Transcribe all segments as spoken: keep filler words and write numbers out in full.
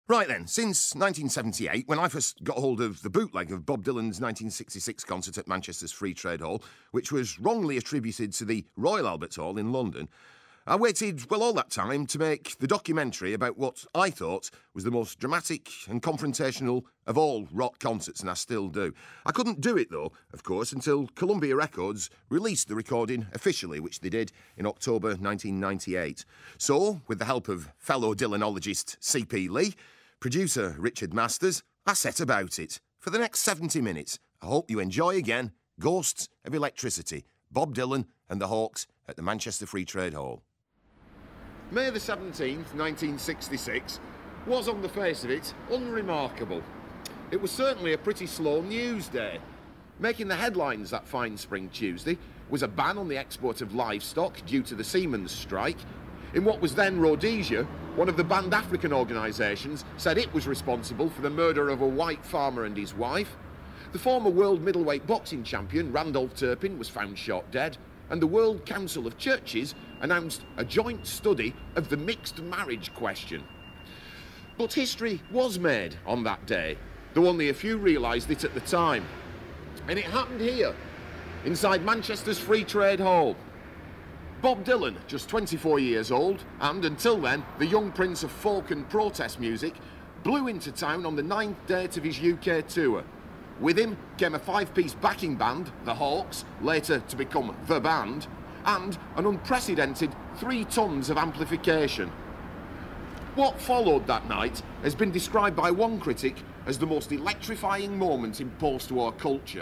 Right then, since nineteen seventy-eight, when I first got hold of the bootleg of Bob Dylan's nineteen sixty-six concert at Manchester's Free Trade Hall, which was wrongly attributed to the Royal Albert Hall in London, I waited, well, all that time to make the documentary about what I thought was the most dramatic and confrontational of all rock concerts, and I still do. I couldn't do it, though, of course, until Columbia Records released the recording officially, which they did in October nineteen ninety-eight. So, with the help of fellow Dylanologist C P Lee, producer Richard Masters, I set about it. For the next seventy minutes, I hope you enjoy again Ghosts of Electricity, Bob Dylan and the Hawks at the Manchester Free Trade Hall. May the seventeenth, nineteen sixty-six, was on the face of it unremarkable. It was certainly a pretty slow news day. Making the headlines that fine spring Tuesday was a ban on the export of livestock due to the seamen's strike. In what was then Rhodesia, one of the banned African organisations said it was responsible for the murder of a white farmer and his wife. The former world middleweight boxing champion Randolph Turpin was found shot dead, and the World Council of Churches announced a joint study of the mixed marriage question. But history was made on that day, though only a few realised it at the time. And it happened here, inside Manchester's Free Trade Hall. Bob Dylan, just twenty-four years old, and until then, the young prince of folk and protest music, blew into town on the ninth date of his U K tour. With him came a five-piece backing band, the Hawks, later to become The Band, and an unprecedented three tons of amplification. What followed that night has been described by one critic as the most electrifying moment in post-war culture.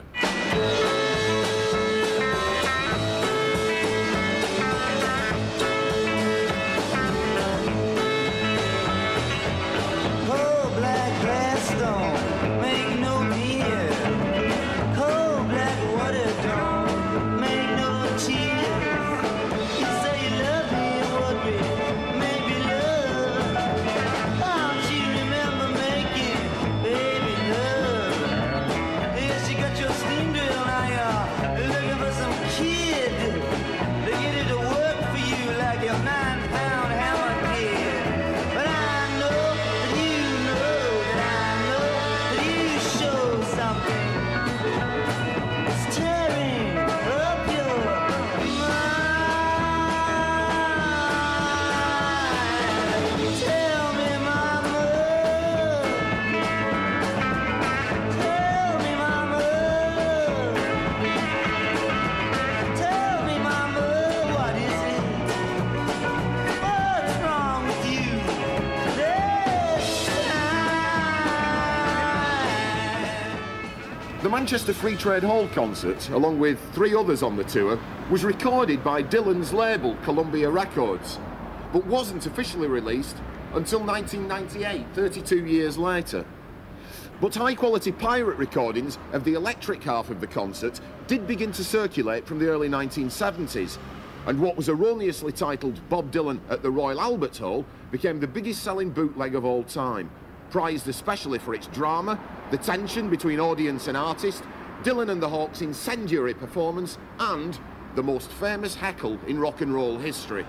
The Manchester Free Trade Hall concert, along with three others on the tour, was recorded by Dylan's label, Columbia Records, but wasn't officially released until nineteen ninety-eight, thirty-two years later. But high-quality pirate recordings of the electric half of the concert did begin to circulate from the early nineteen seventies, and what was erroneously titled Bob Dylan at the Royal Albert Hall became the biggest-selling bootleg of all time, prized especially for its drama, the tension between audience and artist, Dylan and the Hawks' incendiary performance, and the most famous heckle in rock and roll history.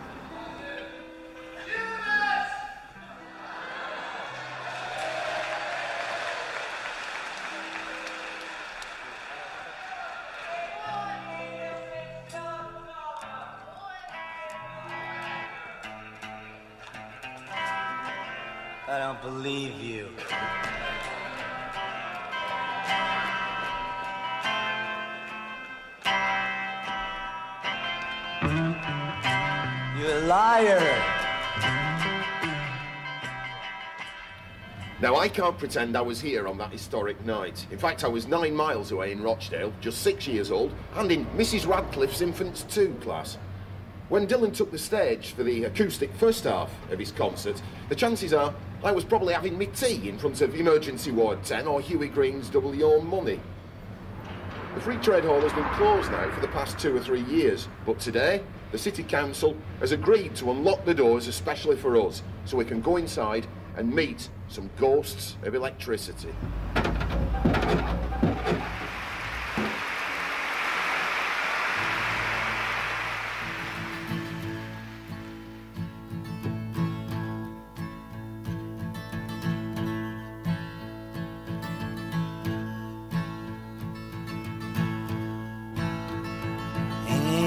Judas! I don't believe you. You're a liar. Now, I can't pretend I was here on that historic night. In fact, I was nine miles away in Rochdale, just six years old, and in Missus Radcliffe's Infants two class. When Dylan took the stage for the acoustic first half of his concert, the chances are I was probably having me tea in front of Emergency Ward ten or Huey Green's Double Your Money. The Free Trade Hall has been closed now for the past two or three years, but today the City Council has agreed to unlock the doors especially for us, so we can go inside and meet some ghosts of electricity.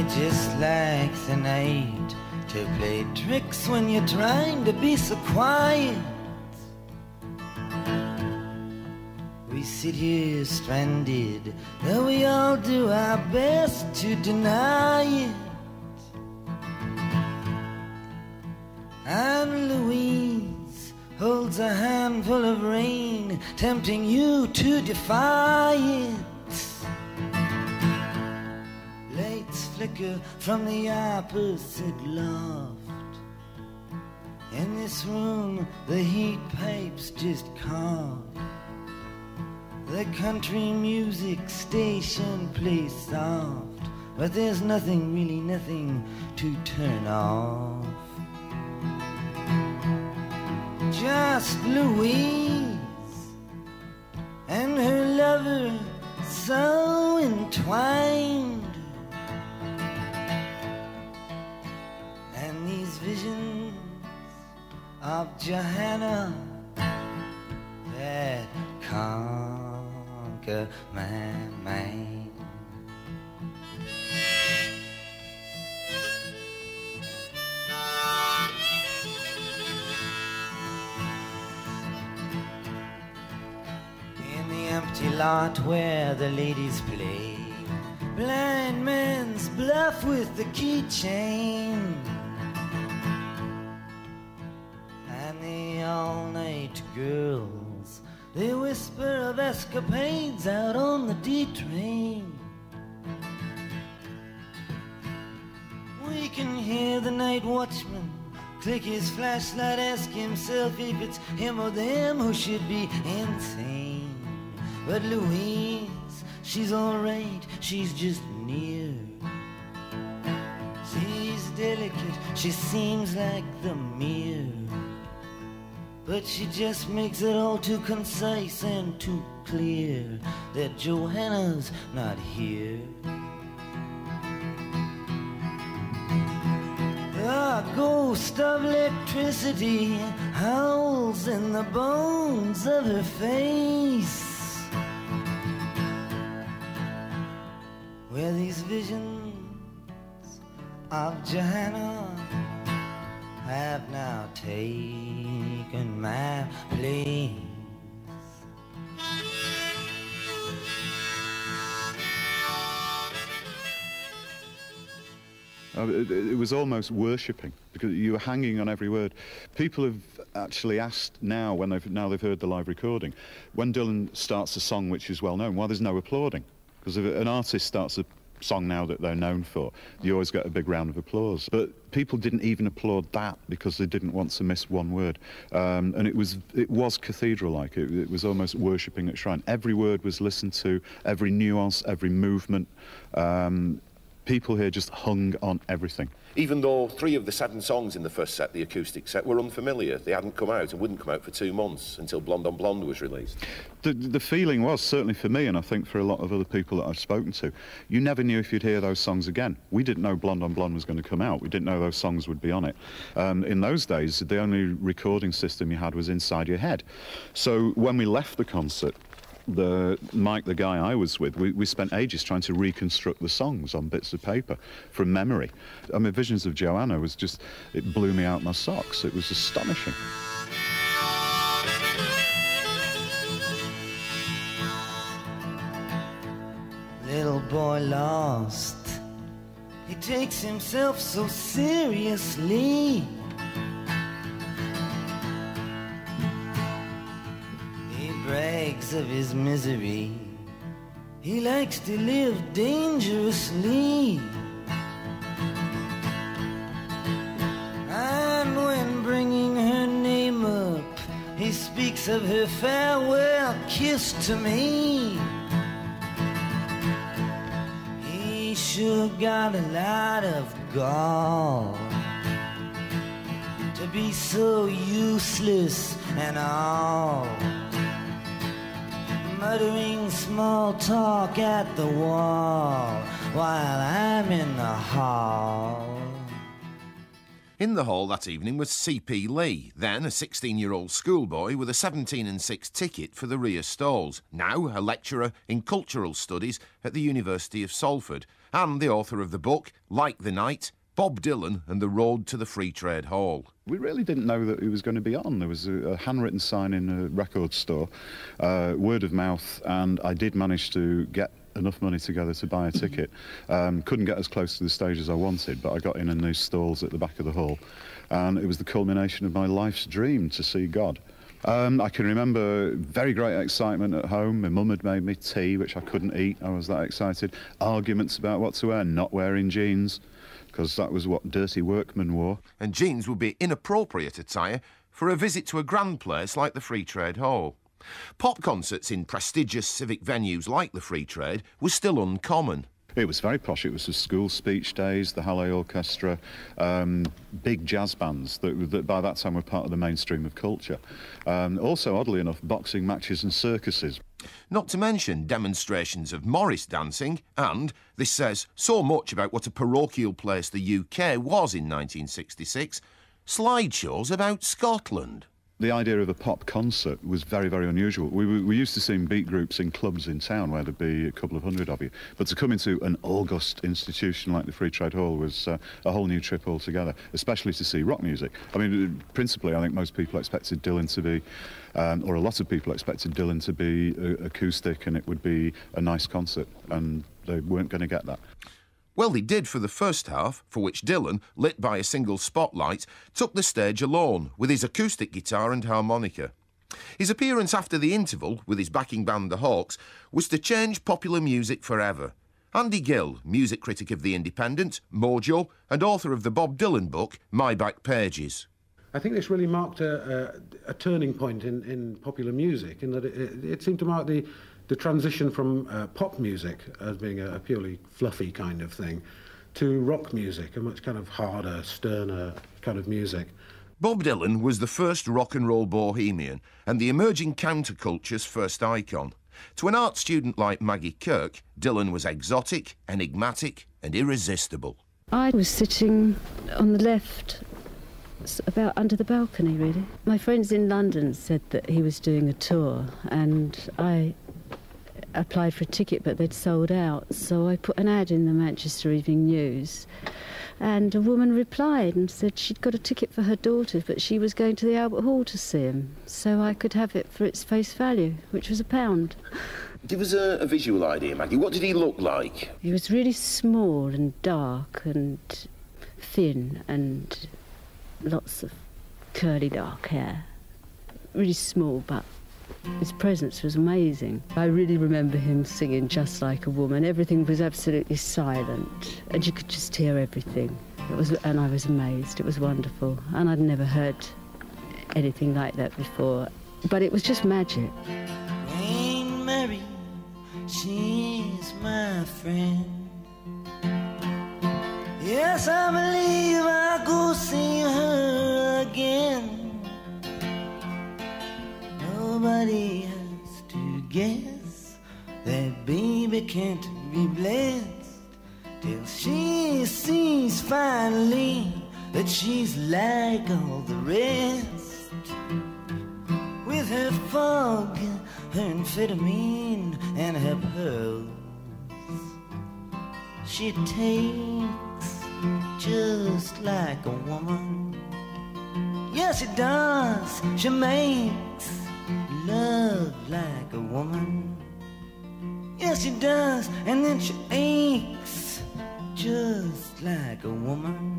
just like the night to play tricks when you're trying to be so quiet. We sit here stranded, though we all do our best to deny it. And Louise holds a handful of rain, tempting you to defy it. Lights flicker from the opposite loft. In this room, the heat pipes just cough. The country music station plays soft, but there's nothing, really nothing to turn off. Just Louise and her lover so entwined, and these visions of Johanna that conquer my mind. In the empty lot where the ladies play blind man's bluff with the keychain, and the all-night girls, they whisper of escapades out on the D train. We can hear the night watchman click his flashlight, ask himself if it's him or them who should be insane. But Louise, she's alright, she's just near. She's delicate, she seems like the mirror, but she just makes it all too concise and too clear that Johanna's not here. The ghost of electricity howls in the bones of her face, where these visions of Johanna have now taken my place. Uh, it, it was almost worshipping, because you were hanging on every word. People have actually asked now, when they've now they've heard the live recording, when Dylan starts a song which is well known, why there's no applauding? Because if an artist starts a song now that they're known for, you always get a big round of applause. But people didn't even applaud that because they didn't want to miss one word. Um, and it was it was cathedral-like. It, it was almost worshipping at shrine. Every word was listened to, every nuance, every movement. Um, people here just hung on everything. Even though three of the seven songs in the first set, the acoustic set, were unfamiliar. They hadn't come out and wouldn't come out for two months until Blonde on Blonde was released. The, the feeling was, certainly for me, and I think for a lot of other people that I've spoken to, you never knew if you'd hear those songs again. We didn't know Blonde on Blonde was going to come out. We didn't know those songs would be on it. Um, in those days, the only recording system you had was inside your head. So when we left the concert, the Mike, the guy I was with, we, we spent ages trying to reconstruct the songs on bits of paper from memory. I mean, Visions of Johanna was just, it blew me out my socks. It was astonishing. Little boy lost, he takes himself so seriously. Brags of his misery, he likes to live dangerously. And when bringing her name up, he speaks of her farewell kiss to me. He sure got a lot of gall to be so useless and all, muttering small talk at the wall while I'm in the hall. In the hall that evening was C P Lee, then a sixteen-year-old schoolboy with a seventeen and six ticket for the rear stalls, now a lecturer in cultural studies at the University of Salford, and the author of the book, Like the Night, Bob Dylan and the Road to the Free Trade Hall. We really didn't know that he was going to be on. There was a, a handwritten sign in a record store, uh, word of mouth, and I did manage to get enough money together to buy a ticket. Um, couldn't get as close to the stage as I wanted, but I got in in these stalls at the back of the hall, and it was the culmination of my life's dream to see God. Um, I can remember very great excitement at home. My mum had made me tea, which I couldn't eat. I was that excited. Arguments about what to wear, not wearing jeans, because that was what dirty workmen wore. And jeans would be inappropriate attire for a visit to a grand place like the Free Trade Hall. Pop concerts in prestigious civic venues like the Free Trade was still uncommon. It was very posh. It was the school speech days, the Halle Orchestra, um, big jazz bands that, that by that time were part of the mainstream of culture. Um, also, oddly enough, boxing matches and circuses. Not to mention demonstrations of Morris dancing, and this says so much about what a parochial place the U K was in nineteen sixty-six, slideshows about Scotland. The idea of a pop concert was very, very unusual. We were we used to seeing beat groups in clubs in town where there'd be a couple of hundred of you. But to come into an august institution like the Free Trade Hall was uh, a whole new trip altogether, especially to see rock music. I mean, principally, I think most people expected Dylan to be, um, or a lot of people expected Dylan to be uh, acoustic, and it would be a nice concert, and they weren't going to get that. Well, they did for the first half, for which Dylan, lit by a single spotlight, took the stage alone with his acoustic guitar and harmonica. His appearance after the interval, with his backing band The Hawks, was to change popular music forever. Andy Gill, music critic of The Independent, Mojo, and author of the Bob Dylan book, My Back Pages. I think this really marked a, a, a turning point in, in popular music, in that it, it, it seemed to mark the the transition from uh, pop music as being a, a purely fluffy kind of thing to rock music, a much kind of harder, sterner kind of music. Bob Dylan was the first rock and roll bohemian and the emerging counterculture's first icon. To an art student like Maggie Kirk, Dylan was exotic, enigmatic and irresistible. I was sitting on the left, about under the balcony, really. My friends in London said that he was doing a tour, and I applied for a ticket, but they'd sold out, so I put an ad in the Manchester Evening News, and a woman replied and said she'd got a ticket for her daughter, but she was going to the Albert Hall to see him, so I could have it for its face value, which was a pound. Give us a, a visual idea, Maggie. What did he look like? He was really small and dark and thin and lots of curly dark hair. Really small, but his presence was amazing. I really remember him singing Just Like a Woman. Everything was absolutely silent, and you could just hear everything. It was, and I was amazed. It was wonderful, and I'd never heard anything like that before. But it was just magic. Ain't Mary, she's my friend. Yes, I believe I'll go see her again. Nobody has to guess that baby can't be blessed till she sees finally that she's like all the rest. With her fog, her amphetamine, and her pearls, she takes just like a woman. Yes, she does. She makes love like a woman. Yes, she does. And then she aches just like a woman.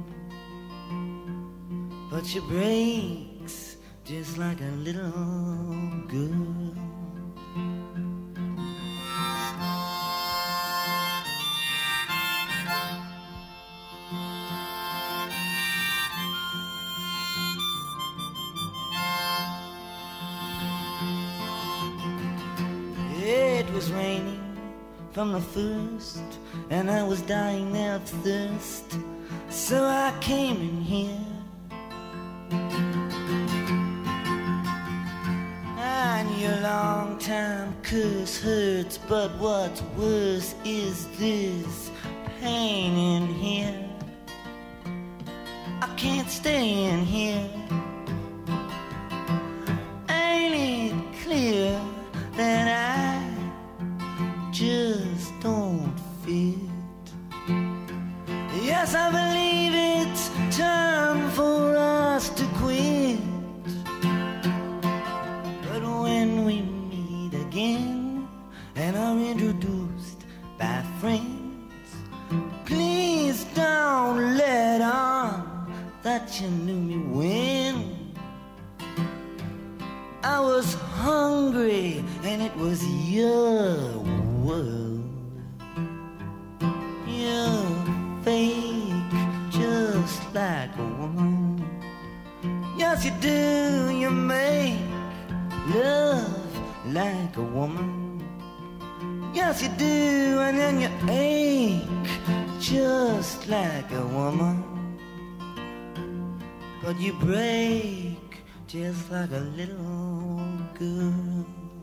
But she breaks just like a little girl. It was raining from the first, and I was dying there of thirst, so I came in here. I knew a long time curse hurts, but what's worse is this pain in here. I can't stay in here. Ain't it clear that I just don't fit? was hungry and it was your world. You're fake, just like a woman. Yes, you do, you make love like a woman. Yes, you do, and then you ache just like a woman. But you break just like a little girl.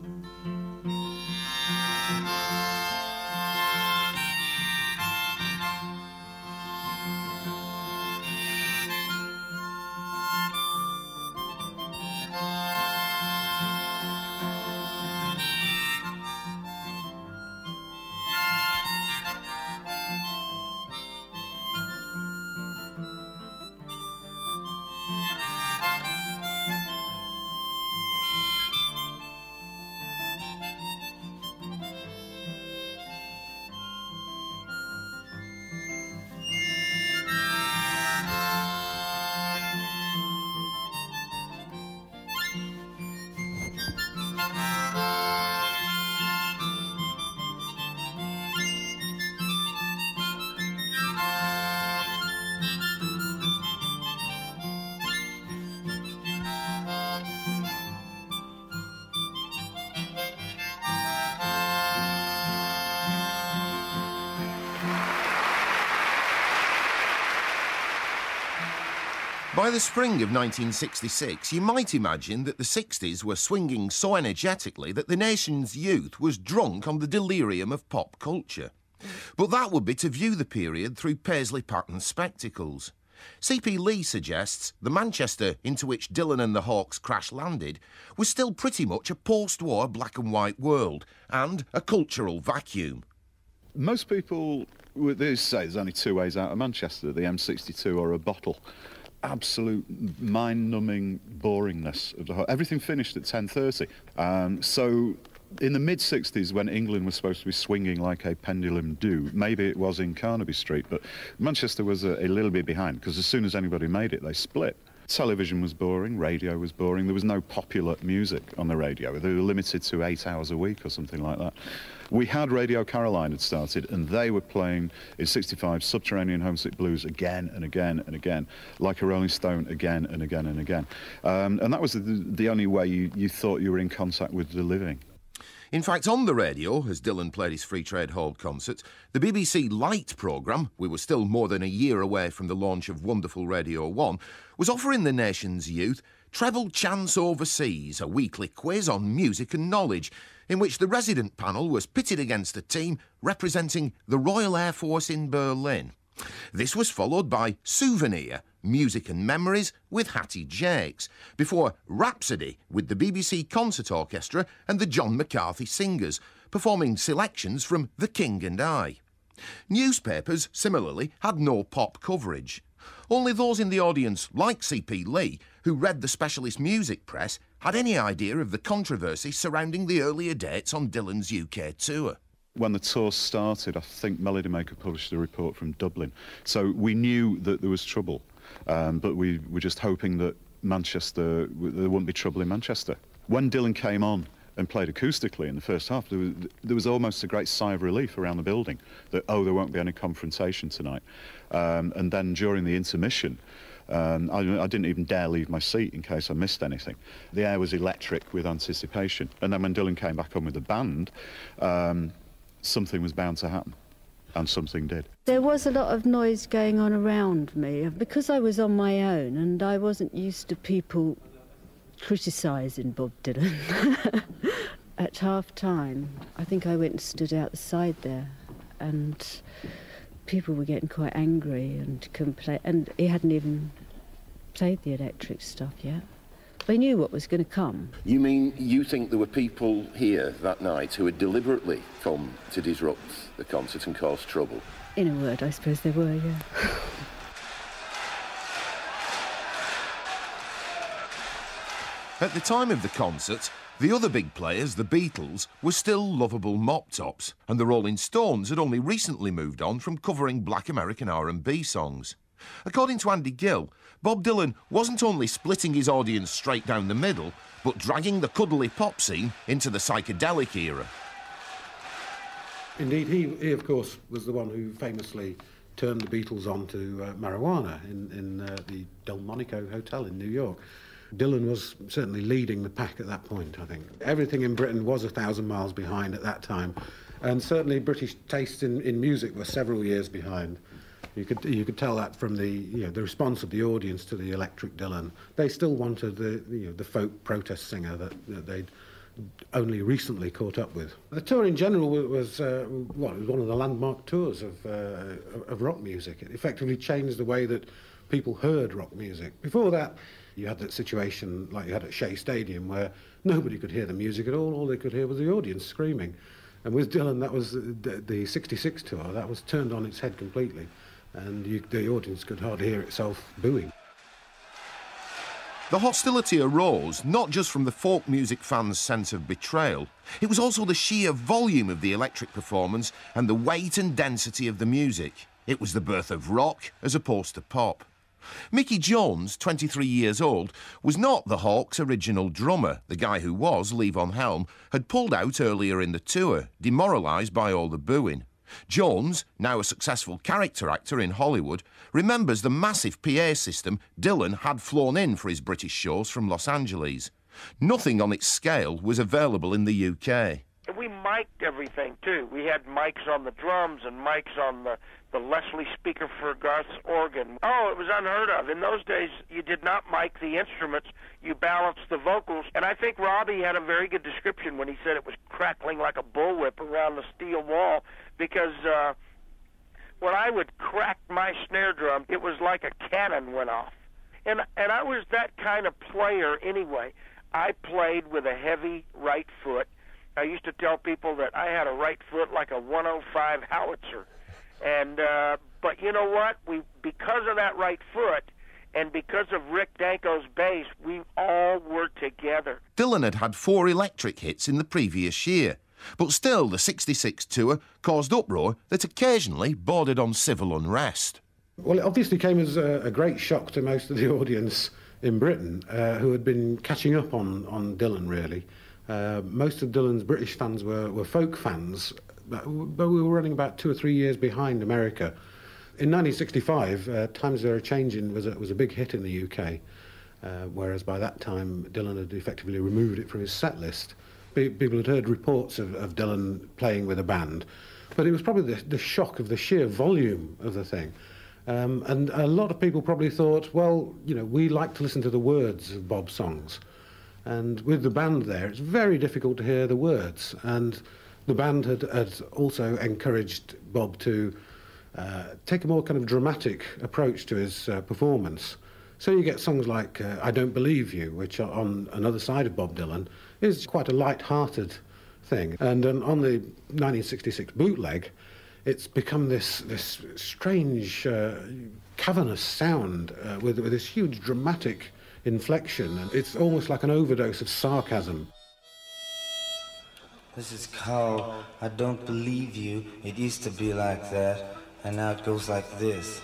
By the spring of nineteen sixty-six, you might imagine that the sixties were swinging so energetically that the nation's youth was drunk on the delirium of pop culture. But that would be to view the period through Paisley Pattern spectacles. C P Lee suggests the Manchester into which Dylan and the Hawks crash-landed was still pretty much a post-war black-and-white world and a cultural vacuum. Most people would say there's only two ways out of Manchester, the M sixty-two or a bottle. Absolute mind-numbing boringness of the whole. Everything finished at ten thirty. Um, so in the mid-sixties, when England was supposed to be swinging like a pendulum do, maybe it was in Carnaby Street, but Manchester was a, a little bit behind, because as soon as anybody made it, they split. Television was boring, radio was boring, there was no popular music on the radio. They were limited to eight hours a week or something like that. We had Radio Caroline had started, and they were playing in sixty-five Subterranean Homesick Blues again and again and again, like a Rolling Stone again and again and again. Um, and that was the, the only way you, you thought you were in contact with the living. In fact, on the radio, as Dylan played his Free Trade Hall concert, the B B C Light programme, we were still more than a year away from the launch of Wonderful Radio one, was offering the nation's youth Treble Chance Overseas, a weekly quiz on music and knowledge, in which the resident panel was pitted against a team representing the Royal Air Force in Berlin. This was followed by Souvenir, Music and Memories with Hattie Jakes, before Rhapsody with the B B C Concert Orchestra and the John McCarthy Singers, performing selections from The King and I. Newspapers, similarly, had no pop coverage. Only those in the audience, like C P Lee, who read the specialist music press, had any idea of the controversy surrounding the earlier dates on Dylan's U K tour. When the tour started, I think Melody Maker published a report from Dublin. So we knew that there was trouble, um, but we were just hoping that Manchester, there wouldn't be trouble in Manchester. When Dylan came on and played acoustically in the first half, there was, there was almost a great sigh of relief around the building that, oh, there won't be any confrontation tonight. Um, and then during the intermission, um, I, I didn't even dare leave my seat in case I missed anything. The air was electric with anticipation. And then when Dylan came back on with the band, um, something was bound to happen, and something did. There was a lot of noise going on around me because I was on my own and I wasn't used to people criticising Bob Dylan. At half-time, I think I went and stood out the side there, and people were getting quite angry and complain. And he hadn't even played the electric stuff yet. They knew what was going to come. You mean you think there were people here that night who had deliberately come to disrupt the concert and cause trouble? In a word, I suppose there were, yeah. At the time of the concert, the other big players, the Beatles, were still lovable mop-tops, and the Rolling Stones had only recently moved on from covering black American R and B songs. According to Andy Gill, Bob Dylan wasn't only splitting his audience straight down the middle, but dragging the cuddly pop scene into the psychedelic era. Indeed, he, he of course, was the one who famously turned the Beatles on to uh, marijuana in, in uh, the Delmonico Hotel in New York. Dylan was certainly leading the pack at that point, I think. Everything in Britain was a thousand miles behind at that time, and certainly British tastes in, in music were several years behind. You could you could tell that from the you know the response of the audience to the Electric Dylan. They still wanted the you know the folk protest singer that, that they'd only recently caught up with. The tour in general was uh, well, it was one of the landmark tours of uh, of rock music. It effectively changed the way that people heard rock music. Before that, you had that situation like you had at Shea Stadium where nobody could hear the music at all. All they could hear was the audience screaming. And with Dylan, that was the, the sixty-six tour. That was turned on its head completely. And you, the audience could hardly hear itself booing. The hostility arose not just from the folk music fans' sense of betrayal, it was also the sheer volume of the Electric performance and the weight and density of the music. It was the birth of rock as opposed to pop. Mickey Jones, twenty-three years old, was not the Hawks' original drummer. The guy who was, Levon Helm, had pulled out earlier in the tour, demoralised by all the booing. Jones, now a successful character actor in Hollywood, remembers the massive P A system Dylan had flown in for his British shows from Los Angeles. Nothing on its scale was available in the U K. We mic'd everything, too. We had mics on the drums and mics on the, the Leslie speaker for Garth's organ. Oh, it was unheard of. In those days, you did not mic the instruments. You balanced the vocals. And I think Robbie had a very good description when he said it was crackling like a bullwhip around the steel wall, because uh, when I would crack my snare drum, it was like a cannon went off. And, and I was that kind of player anyway. I played with a heavy right foot. I used to tell people that I had a right foot like a one oh five howitzer. And, uh, but you know what? We, because of that right foot and because of Rick Danko's bass, we all were together. Dylan had had four Electric hits in the previous year, but still the sixty-six tour caused uproar that occasionally bordered on civil unrest. Well, it obviously came as a, a great shock to most of the audience in Britain, uh, who had been catching up on, on Dylan, really. Uh, most of Dylan's British fans were, were folk fans, but, but we were running about two or three years behind America. In nineteen sixty-five, uh, Times They Are Changing was a, was a big hit in the U K, uh, whereas by that time Dylan had effectively removed it from his set list. People had heard reports of, of Dylan playing with a band, but it was probably the, the shock of the sheer volume of the thing. Um, and a lot of people probably thought, well, you know, we like to listen to the words of Bob's songs. And with the band there, it's very difficult to hear the words. And the band had, had also encouraged Bob to uh, take a more kind of dramatic approach to his uh, performance. So you get songs like uh, I Don't Believe You, which are on another side of Bob Dylan, is quite a light-hearted thing. And um, on the nineteen sixty-six bootleg, it's become this, this strange, uh, cavernous sound uh, with, with this huge dramatic inflection, and it's almost like an overdose of sarcasm. This is called I Don't Believe You. It used to be like that, and now it goes like this.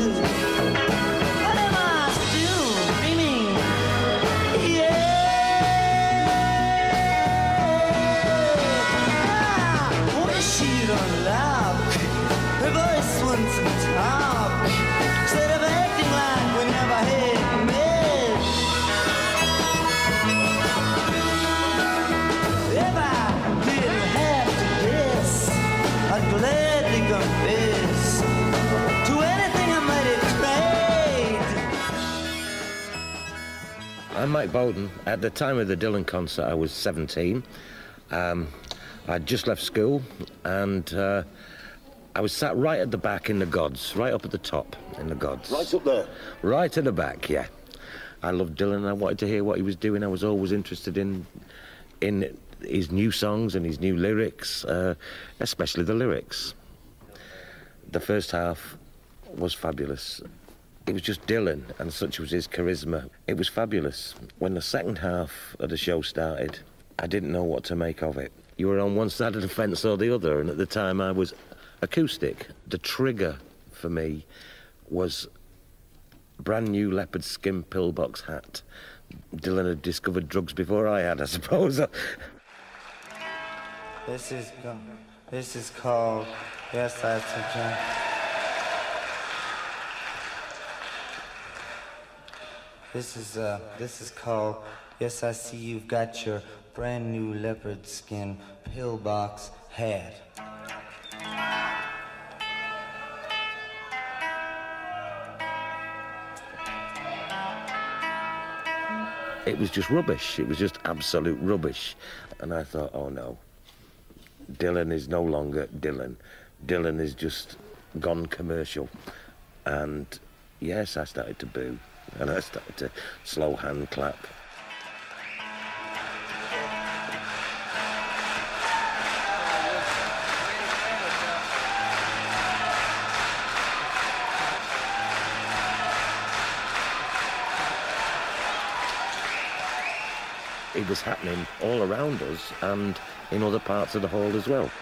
to. What am I still dreaming? Yeah. I wish she'd unlock her voice once and talk instead of acting like we never had met. If I didn't have to guess, I'd gladly confess to anything I might have tried. I'm Mike Bolton. At the time of the Dylan concert, I was seventeen. Um, I'd just left school, and uh, I was sat right at the back in the gods, right up at the top in the gods. Right up there? Right at the back, yeah. I loved Dylan. I wanted to hear what he was doing. I was always interested in in his new songs and his new lyrics, uh, especially the lyrics. The first half was fabulous. It was just Dylan, and such was his charisma. It was fabulous. When the second half of the show started, I didn't know what to make of it. You were on one side of the fence or the other, and at the time I was acoustic. The trigger for me was brand new leopard skin pillbox hat. Dylan had discovered drugs before I had, I suppose. This is this is called Yes, I Suggest. This is uh this is called Yes, I See You've Got Your Brand New Leopard Skin Pillbox Hat. It was just rubbish. It was just absolute rubbish. And I thought, oh no, Dylan is no longer Dylan. Dylan is just gone commercial. And yes, I started to boo, and I started to slow hand clap. It was happening all around us and in other parts of the hall as well.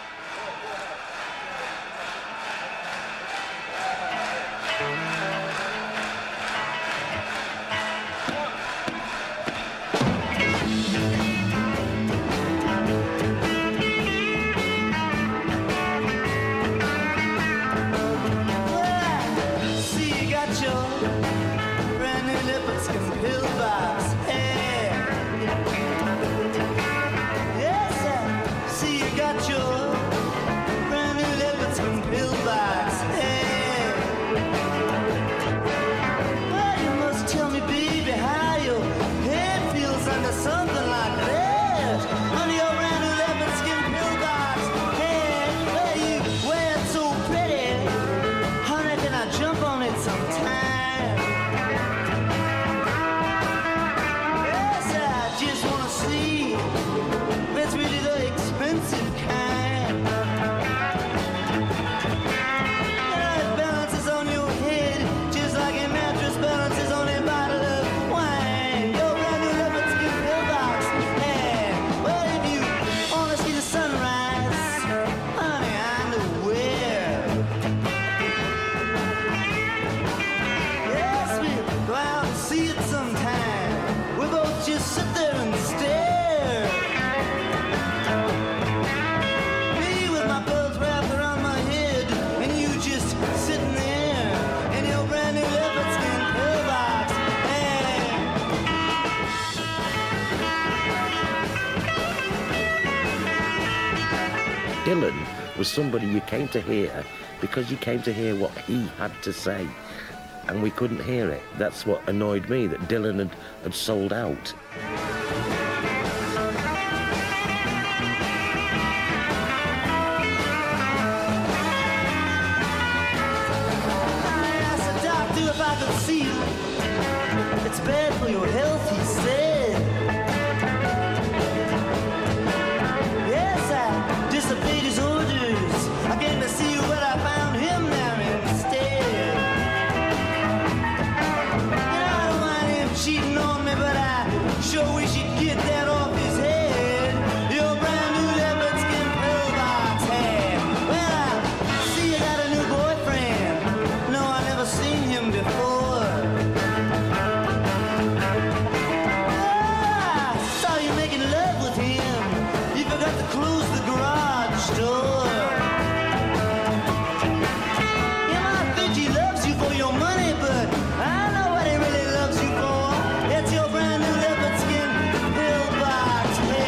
See, you got your brand new leopard skin pillbox. Yes, I see you got your brand new leopard skin pillbox. Well, you must tell me, baby, how your head feels under something like that. Under your brand new leopard skin pillbox. Well, you wear it so pretty. Honey, can I jump on it sometime? Yes, I just wanna see if it's really the expensive kind. You know, it balances on your head just like a mattress balances on a bottle of wine. Your brand new leopard skin pillbox. Hey, well, if you wanna see the sunrise, honey, I know where. Yes, we'll go out and see it sometime. We'll both just sit there and stare. Me with my pearls wrapped around my head, and you just sitting there in your brand new leopard skin pillbox. Hey. Dylan was somebody you came to hear because you came to hear what he had to say, and we couldn't hear it. That's what annoyed me, that Dylan had, had sold out. I asked the doctor if I could see you. It's bad for your health, he said. Yes, I disobeyed his orders. I came to see you, but I found him there instead. You know, I don't mind him cheating on me, but I sure wish he'd give the garage door. You might think he loves you for your money, but I know what he really loves you for. It's your brand new leopard skin pillbox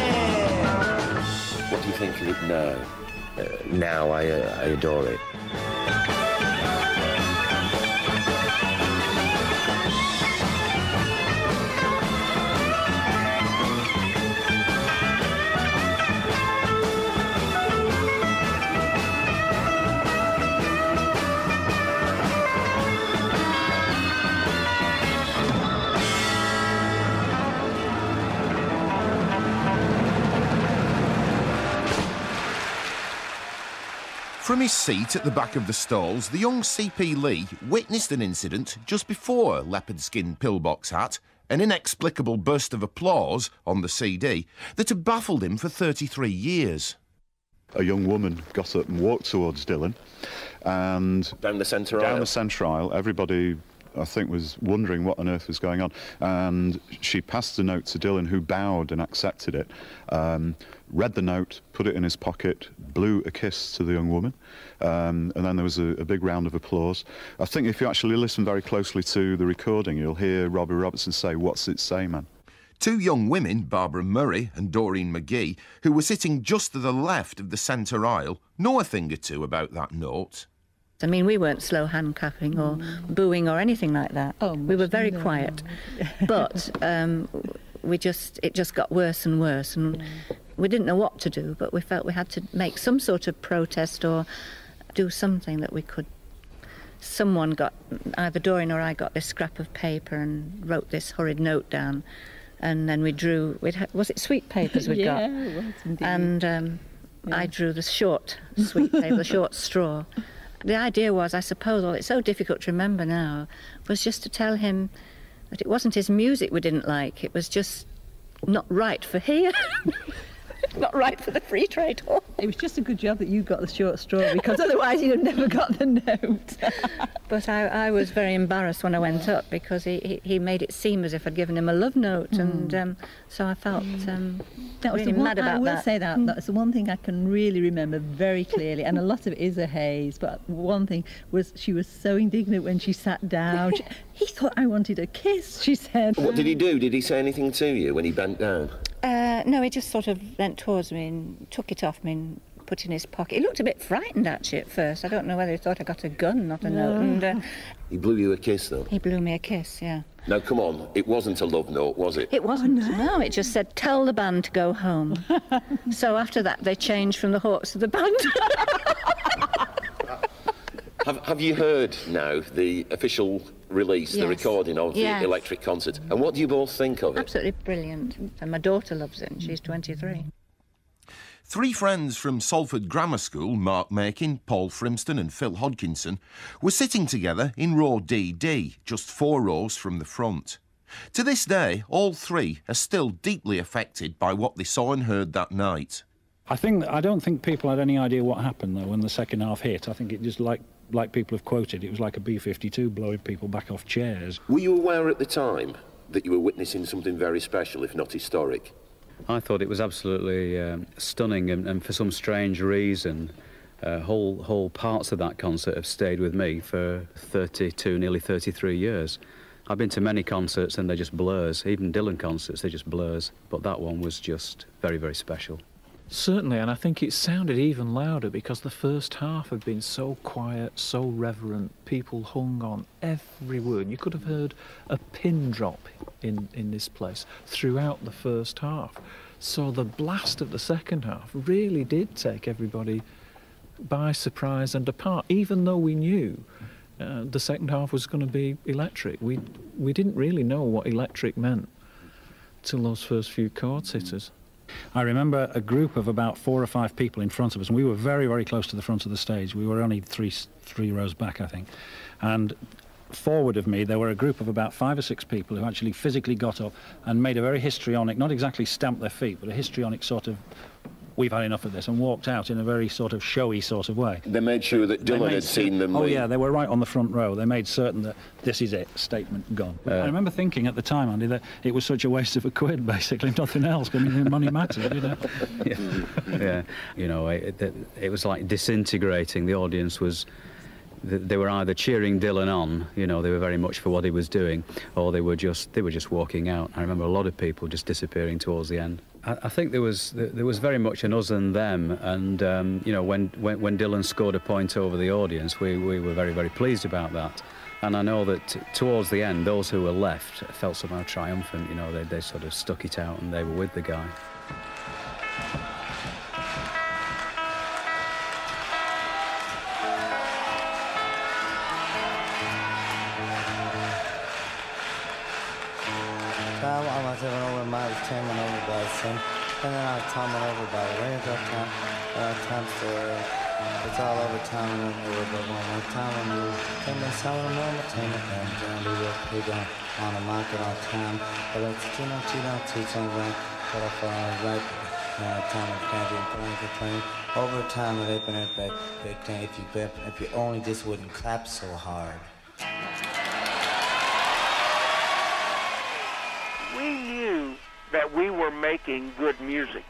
hair. What do you think of it now? Uh, now I, uh, I adore it. From his seat at the back of the stalls, the young C P Lee witnessed an incident just before Leopard Skin Pillbox Hat, an inexplicable burst of applause on the C D that had baffled him for thirty-three years. A young woman got up and walked towards Dylan, and Down the centre aisle? Down the centre aisle, everybody, I think, was wondering what on earth was going on, and she passed the note to Dylan, who bowed and accepted it, um, read the note, put it in his pocket, blew a kiss to the young woman, um, and then there was a, a big round of applause. I think if you actually listen very closely to the recording, you'll hear Robbie Robertson say, "What's it say, man?" Two young women, Barbara Murray and Doreen McGee, who were sitting just to the left of the centre aisle, know a thing or two about that note. I mean, we weren't slow hand-clapping or booing or anything like that. Oh, we were very no. quiet. But um, we just it just got worse and worse, and yeah. we didn't know what to do, but we felt we had to make some sort of protest or do something that we could. Someone got, either Doreen or I got this scrap of paper and wrote this horrid note down, and then we drew, we'd ha- was it sweet papers we'd yeah, got? Yeah, it was indeed. And um, yeah. I drew the short sweet paper, the short straw. The idea was, I suppose, well, it's so difficult to remember now, was just to tell him that it wasn't his music we didn't like, it was just not right for here. Not right for the free trade hall. It was just a good job that you got the short straw, because otherwise you'd have never got the note. But I, I was very embarrassed when I went up, because he, he, he made it seem as if I'd given him a love note, mm. and um, so I felt um, that was really the one, mad about that. I will that. say that, that's the one thing I can really remember very clearly, and a lot of it is a haze, but one thing was she was so indignant when she sat down. She, he thought I wanted a kiss, she said. What did he do? Did he say anything to you when he bent down? Uh, no, he just sort of bent towards me and took it off me and put it in his pocket. He looked a bit frightened, actually, at first. I don't know whether he thought I got a gun, not a no. note. And, uh, he blew you a kiss, though? He blew me a kiss, yeah. Now, come on, it wasn't a love note, was it? It wasn't, oh, no. no. It just said, tell the band to go home. So after that, they changed from the Hawks to the band. have, have you heard now the official release, yes. the recording of yes. the electric concert? And what do you both think of it? Absolutely brilliant. And my daughter loves it, and she's twenty-three. Three friends from Salford Grammar School, Mark Makin, Paul Frimston and Phil Hodkinson, were sitting together in row D D, just four rows from the front. To this day, all three are still deeply affected by what they saw and heard that night. I think I don't think people had any idea what happened, though, when the second half hit. I think it just, like like people have quoted, it was like a B fifty-two blowing people back off chairs. Were you aware at the time that you were witnessing something very special, if not historic? I thought it was absolutely um, stunning, and, and for some strange reason, uh, whole whole parts of that concert have stayed with me for thirty-two, nearly thirty-three years. I've been to many concerts and they're just blurs. Even Dylan concerts, they're just blurs. But that one was just very, very special. Certainly, and I think it sounded even louder because the first half had been so quiet, so reverent. People hung on every word. You could have heard a pin drop in, in this place throughout the first half. So the blast of the second half really did take everybody by surprise and apart, even though we knew uh, the second half was going to be electric. We, we didn't really know what electric meant till those first few chord sitters. I remember a group of about four or five people in front of us, and we were very, very close to the front of the stage. We were only three three rows back, I think. And forward of me, there were a group of about five or six people who actually physically got up and made a very histrionic, not exactly stamp their feet, but a histrionic sort of we've had enough of this, and walked out in a very sort of showy sort of way. They made sure that Dylan had seen them. Oh, leave. yeah, they were right on the front row. They made certain that this is it, statement gone. Uh, I remember thinking at the time, Andy, that it was such a waste of a quid, basically, nothing else. I mean, money mattered, you know. yeah. yeah, you know, it, it, it was like disintegrating. The audience was... They were either cheering Dylan on, you know, they were very much for what he was doing, or they were just they were just walking out. I remember a lot of people just disappearing towards the end. I, I think there was there was very much an us and them, and um, you know, when, when when Dylan scored a point over the audience, we we were very very pleased about that. And I know that t towards the end, those who were left felt somehow triumphant. You know, they they sort of stuck it out and they were with the guy. I was even over my teaming over by the scene, and then I was tumbling over by the range of time, uh, time story. It's all over town and over, but one more time when you came in some of the normal team and John Lee will pig on on the market on time. But it's you know, you don't teach on right, but if I was right, uh, time and candy and playing for playing. Over time, they've been at big, big thing if you bet, if you only just wouldn't clap so hard. We knew that we were making good music.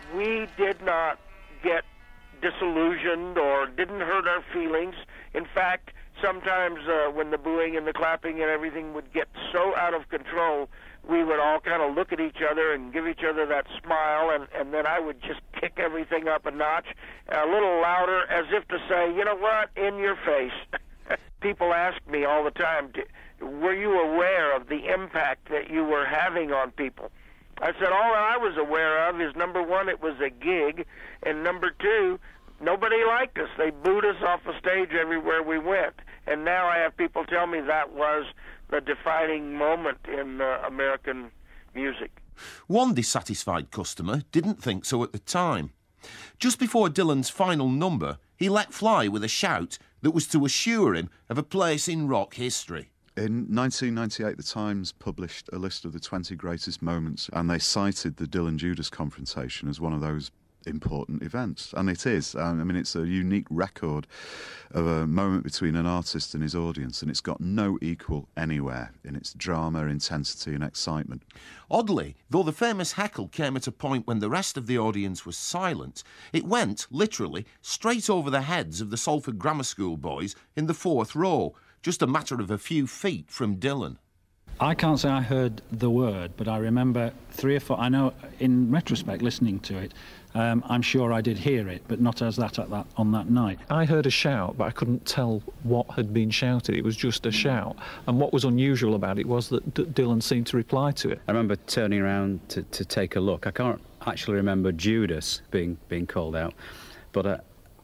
We did not get disillusioned or didn't hurt our feelings. In fact, sometimes uh, when the booing and the clapping and everything would get so out of control, we would all kind of look at each other and give each other that smile, and, and then I would just kick everything up a notch, a little louder, as if to say, you know what, in your face. People ask me all the time, were you aware of the impact that you were having on people? I said, all I was aware of is, number one, it was a gig, and number two, nobody liked us. They booed us off the stage everywhere we went. And now I have people tell me that was the defining moment in uh, American music. One dissatisfied customer didn't think so at the time. Just before Dylan's final number, he let fly with a shout that was to assure him of a place in rock history. In nineteen ninety-eight, the Times published a list of the twenty greatest moments, and they cited the Dylan-Judas confrontation as one of those important events. And it is. Um, I mean, it's a unique record of a moment between an artist and his audience, and it's got no equal anywhere in its drama, intensity and excitement. Oddly, though the famous heckle came at a point when the rest of the audience was silent, it went, literally, straight over the heads of the Salford Grammar School boys in the fourth row, just a matter of a few feet from Dylan. I can't say I heard the word, but I remember three or four. I know, in retrospect, listening to it, um, I'm sure I did hear it, but not as that, at that on that night. I heard a shout, but I couldn't tell what had been shouted. It was just a shout. And what was unusual about it was that D Dylan seemed to reply to it. I remember turning around to, to take a look. I can't actually remember Judas being being called out, but uh,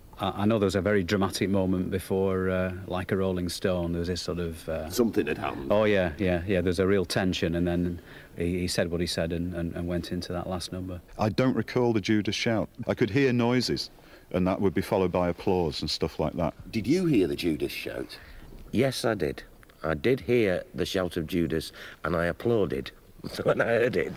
I know there was a very dramatic moment before, uh, like a Rolling Stone, there was this sort of... Uh, Something had happened. Oh, yeah, yeah, yeah, there's a real tension, and then he, he said what he said and, and, and went into that last number. I don't recall the Judas shout. I could hear noises, and that would be followed by applause and stuff like that. Did you hear the Judas shout? Yes, I did. I did hear the shout of Judas, and I applauded when I heard it.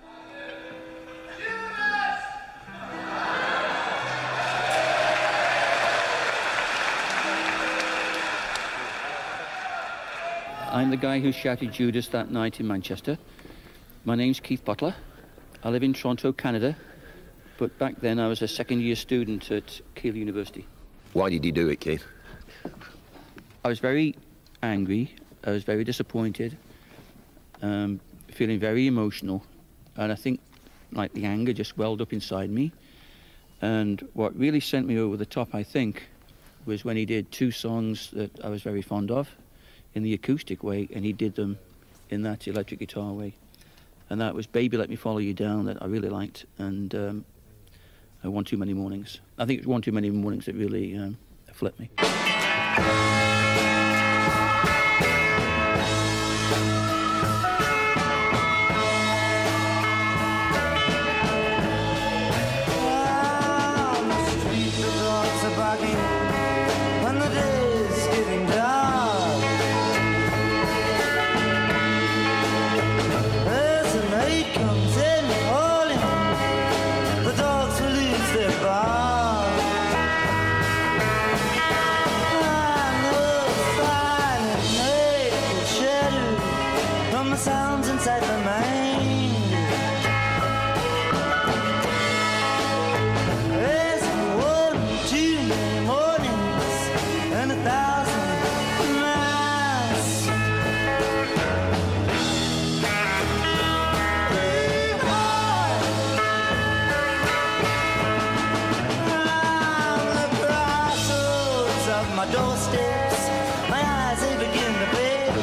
I'm the guy who shouted Judas that night in Manchester. My name's Keith Butler. I live in Toronto, Canada, but back then I was a second-year student at Keele University. Why did you do it, Keith? I was very angry. I was very disappointed, um, feeling very emotional, and I think, like, the anger just welled up inside me. And what really sent me over the top, I think, was when he did two songs that I was very fond of, in the acoustic way, and he did them in that electric guitar way. And that was Baby Let Me Follow You Down, that I really liked, and um, One Too Many Mornings. I think it was One Too Many Mornings that really um, flipped me. The dogs will lose my doorsteps, my eyes they begin to fade.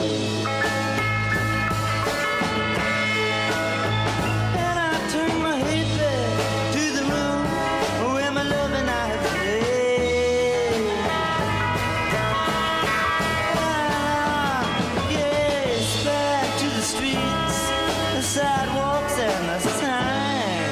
And I turn my head back to the room where my loving eyes lay. Ah, yes, back to the streets, the sidewalks and the signs.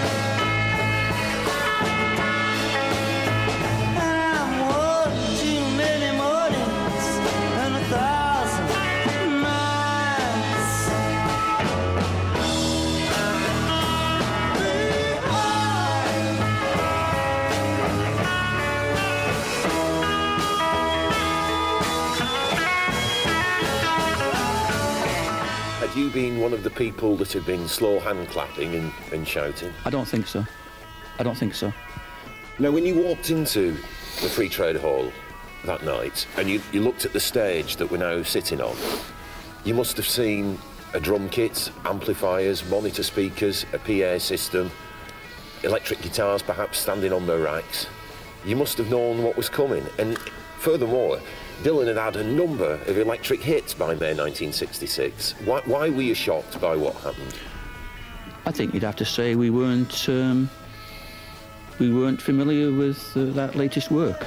Had you been one of the people that had been slow hand clapping and, and shouting? I don't think so. I don't think so. Now, when you walked into the Free Trade Hall that night and you, you looked at the stage that we're now sitting on, you must have seen a drum kit, amplifiers, monitor speakers, a P A system, electric guitars perhaps standing on their racks. You must have known what was coming. And furthermore, Dylan had had a number of electric hits by May nineteen sixty-six. Why, why were you shocked by what happened? I think you'd have to say we weren't um, we weren't familiar with uh, that latest work.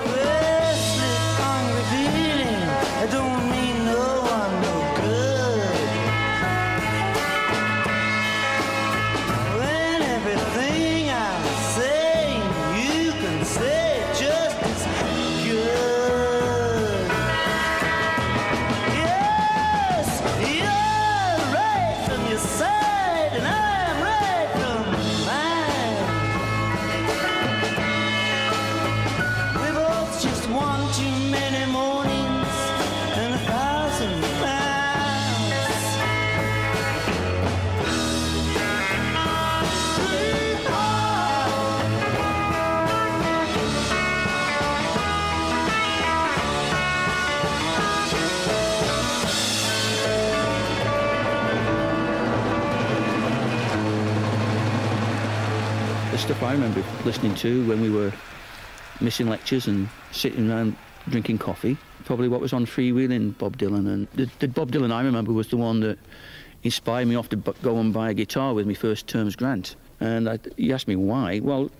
Stuff I remember listening to when we were missing lectures and sitting around drinking coffee, probably what was on Freewheeling, Bob Dylan. And the, the Bob Dylan I remember was the one that inspired me off to b go and buy a guitar with my first term's grant. And I, he asked me why. Well,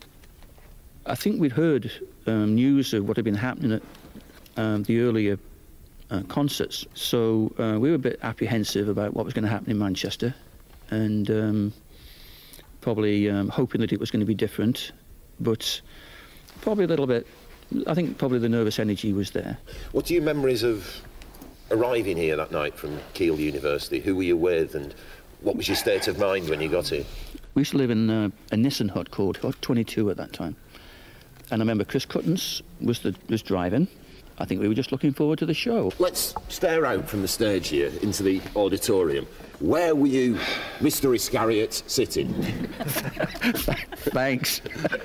I think we'd heard um, news of what had been happening at um, the earlier uh, concerts, so uh, we were a bit apprehensive about what was going to happen in Manchester, and um, probably um, hoping that it was going to be different, but probably a little bit, I think probably the nervous energy was there. What are your memories of arriving here that night from Keele University? Who were you with and what was your state of mind when you got here? We used to live in uh, a Nissan hut called Hut twenty-two at that time. And I remember Chris Cuttons was, the, was driving. I think we were just looking forward to the show. Let's stare out from the stage here into the auditorium. Where were you, Mister Iscariot, sitting? Thanks.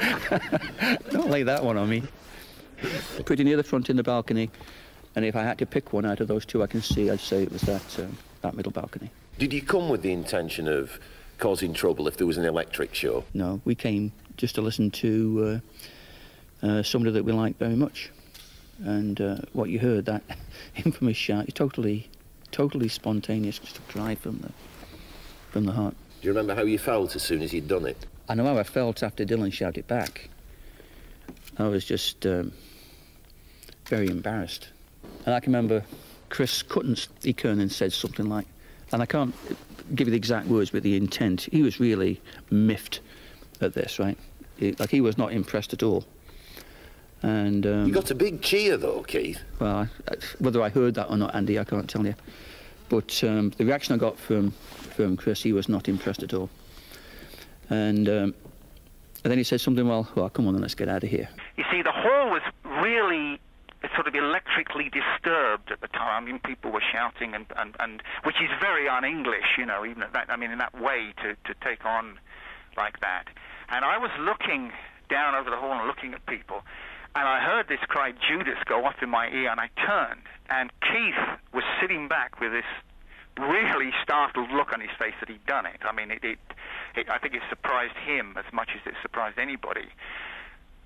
Don't lay that one on me. Pretty near the front in the balcony, and if I had to pick one out of those two I can see, I'd say it was that, uh, that middle balcony. Did you come with the intention of causing trouble if there was an electric show? No, we came just to listen to uh, uh, somebody that we liked very much. And uh, what you heard, that infamous shout, is totally, totally spontaneous, just a cry from the, from the heart. Do you remember how you felt as soon as you'd done it? I know how I felt after Dylan shouted back. I was just um, very embarrassed. And I can remember Chris Cuttons, he turned and said something like, and I can't give you the exact words, but the intent, he was really miffed at this, right? He, like, he was not impressed at all. And um, you got a big cheer, though, Keith. Well, I, whether I heard that or not, Andy, I can't tell you. But um, the reaction I got from, from Chris, he was not impressed at all. And, um, and then he said something, well, well, come on, then let's get out of here. You see, the hall was really sort of electrically disturbed at the time. I mean, people were shouting, and, and, and which is very un-English, you know, even at that, I mean, in that way, to, to take on like that. And I was looking down over the hall and looking at people, and I heard this cry, Judas, go off in my ear, and I turned, and Keith was sitting back with this really startled look on his face that he'd done it. I mean, it, it, it I think it surprised him as much as it surprised anybody.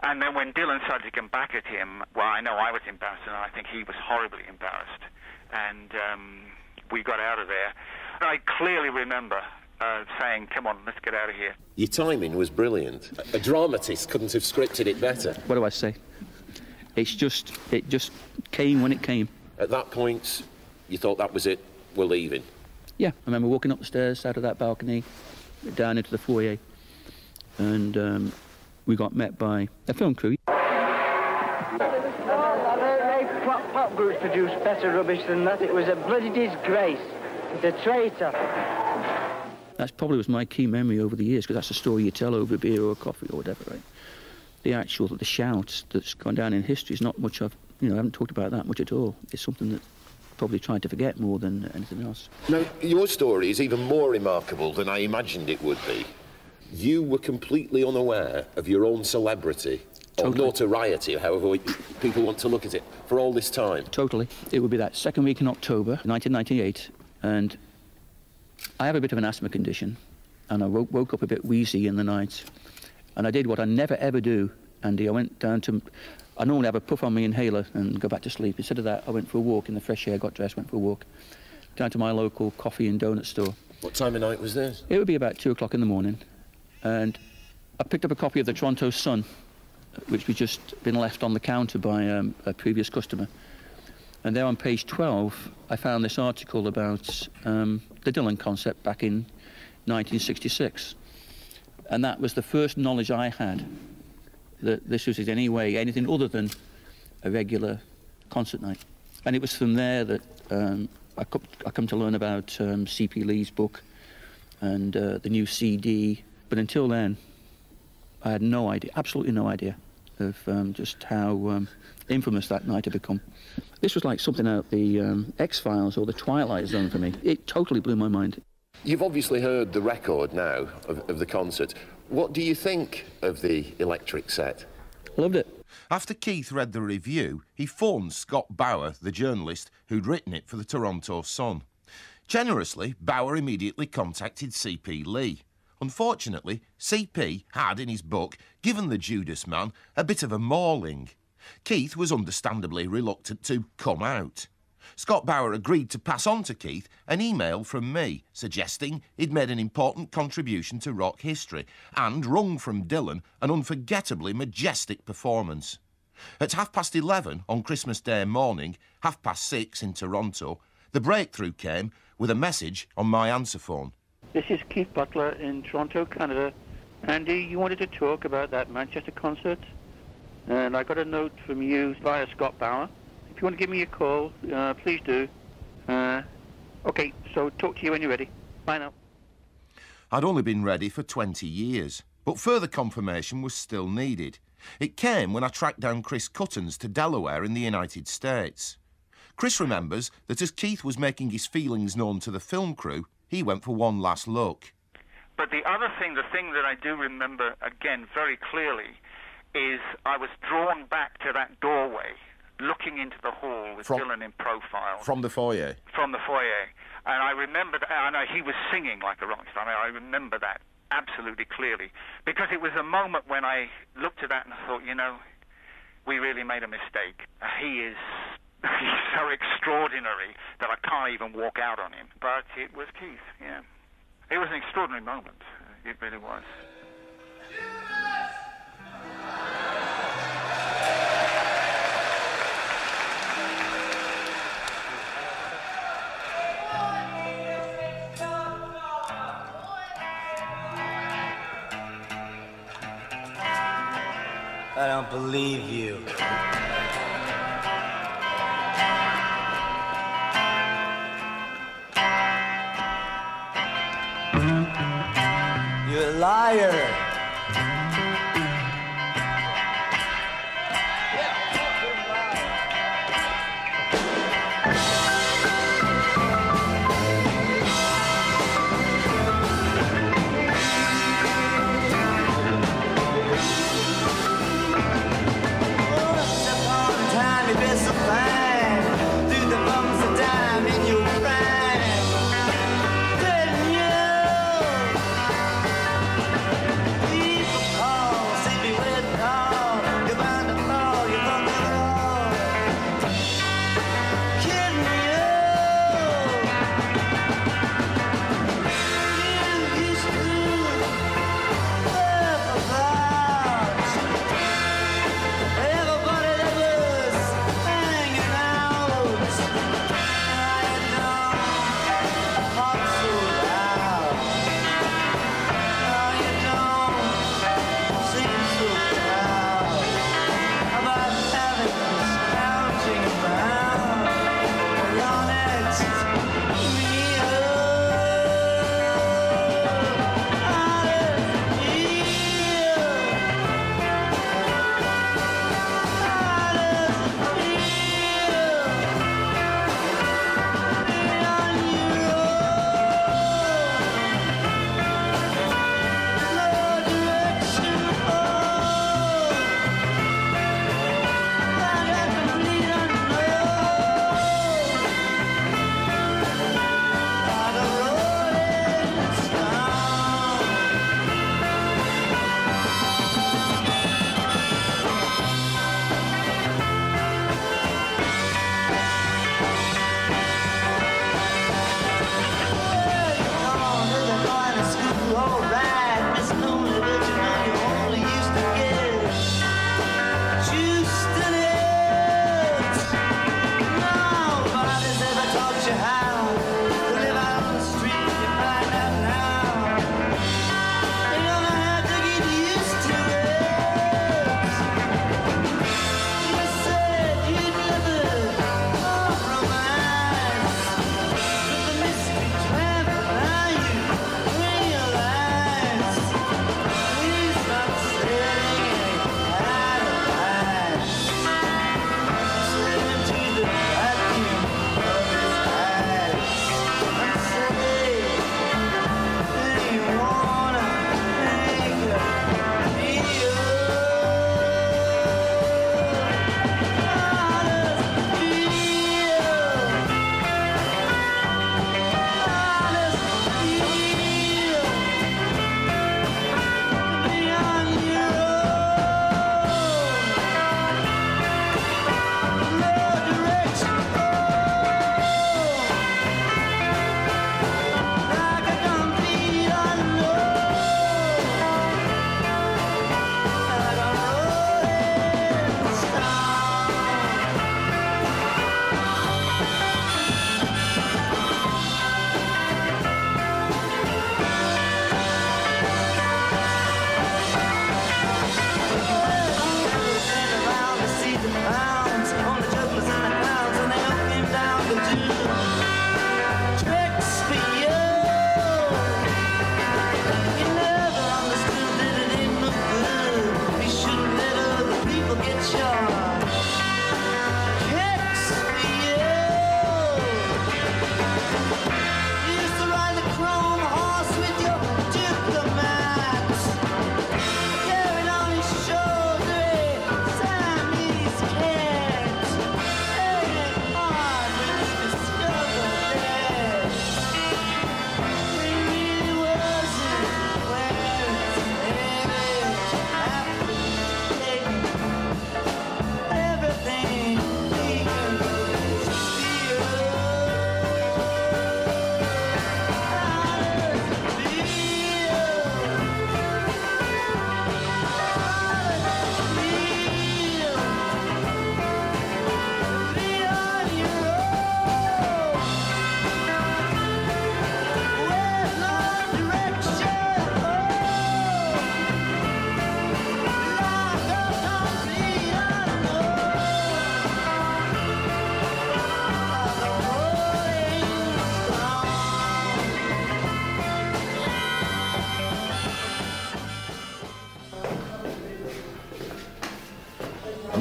And then when Dylan started to come back at him, well, I know I was embarrassed, and I think he was horribly embarrassed. And um, we got out of there. I clearly remember uh, saying, come on, let's get out of here. Your timing was brilliant. A dramatist couldn't have scripted it better. What do I say? It's just, it just came when it came. At that point, you thought that was it, we're leaving? Yeah, I remember walking up the stairs, out of that balcony, down into the foyer, and um, we got met by a film crew. Pop, pop groups produce better rubbish than that. It was a bloody disgrace. It's a traitor. That probably was my key memory over the years, because that's a story you tell over a beer or a coffee or whatever, right? The actual, the shout that's gone down in history is not much I've, you know, I haven't talked about that much at all. It's something that probably tried to forget more than anything else. Now, your story is even more remarkable than I imagined it would be. You were completely unaware of your own celebrity, totally. Or notoriety, however people want to look at it, for all this time. Totally. It would be that second week in October, nineteen ninety-eight, and I have a bit of an asthma condition, and I woke, woke up a bit wheezy in the night, and I did what I never ever do, Andy. I went down to... I normally have a puff on my inhaler and go back to sleep. Instead of that, I went for a walk in the fresh air, got dressed, went for a walk, down to my local coffee and donut store. What time of night was this? It would be about two o'clock in the morning, and I picked up a copy of the Toronto Sun, which was just been left on the counter by um, a previous customer. And there on page twelve, I found this article about um, the Dylan concept back in nineteen sixty-six. And that was the first knowledge I had that this was in any way anything other than a regular concert night. And it was from there that um, I, co I come to learn about um, C P Lee's book and uh, the new C D. But until then, I had no idea, absolutely no idea, of um, just how um, infamous that night had become. This was like something out the um, X-Files or the Twilight Zone for me. It totally blew my mind. You've obviously heard the record now of, of the concert. What do you think of the electric set? Loved it. After Keith read the review, he phoned Scott Bauer, the journalist who'd written it for the Toronto Sun. Generously, Bauer immediately contacted C P Lee. Unfortunately, C P had, in his book, given the Judas man a bit of a mauling. Keith was understandably reluctant to come out. Scott Bauer agreed to pass on to Keith an email from me suggesting he'd made an important contribution to rock history and wrung from Dylan an unforgettably majestic performance. At half past eleven on Christmas Day morning, half past six in Toronto, the breakthrough came with a message on my answer phone. This is Keith Butler in Toronto, Canada. Andy, you wanted to talk about that Manchester concert, and I got a note from you via Scott Bauer. If you want to give me a call, uh, please do. Uh, OK, so talk to you when you're ready. Bye now. I'd only been ready for twenty years, but further confirmation was still needed. It came when I tracked down Chris Cuttons to Delaware in the United States. Chris remembers that as Keith was making his feelings known to the film crew, he went for one last look. But the other thing, the thing that I do remember, again, very clearly, is I was drawn back to that doorway, looking into the hall with from, Dylan in profile. From the foyer? From the foyer. And I remember, that, and I, he was singing like a rock star. I, mean, I remember that absolutely clearly. Because it was a moment when I looked at that and thought, you know, we really made a mistake. He is he's so extraordinary that I can't even walk out on him. But it was Keith, yeah. It was an extraordinary moment. It really was. I don't believe you. You're a liar.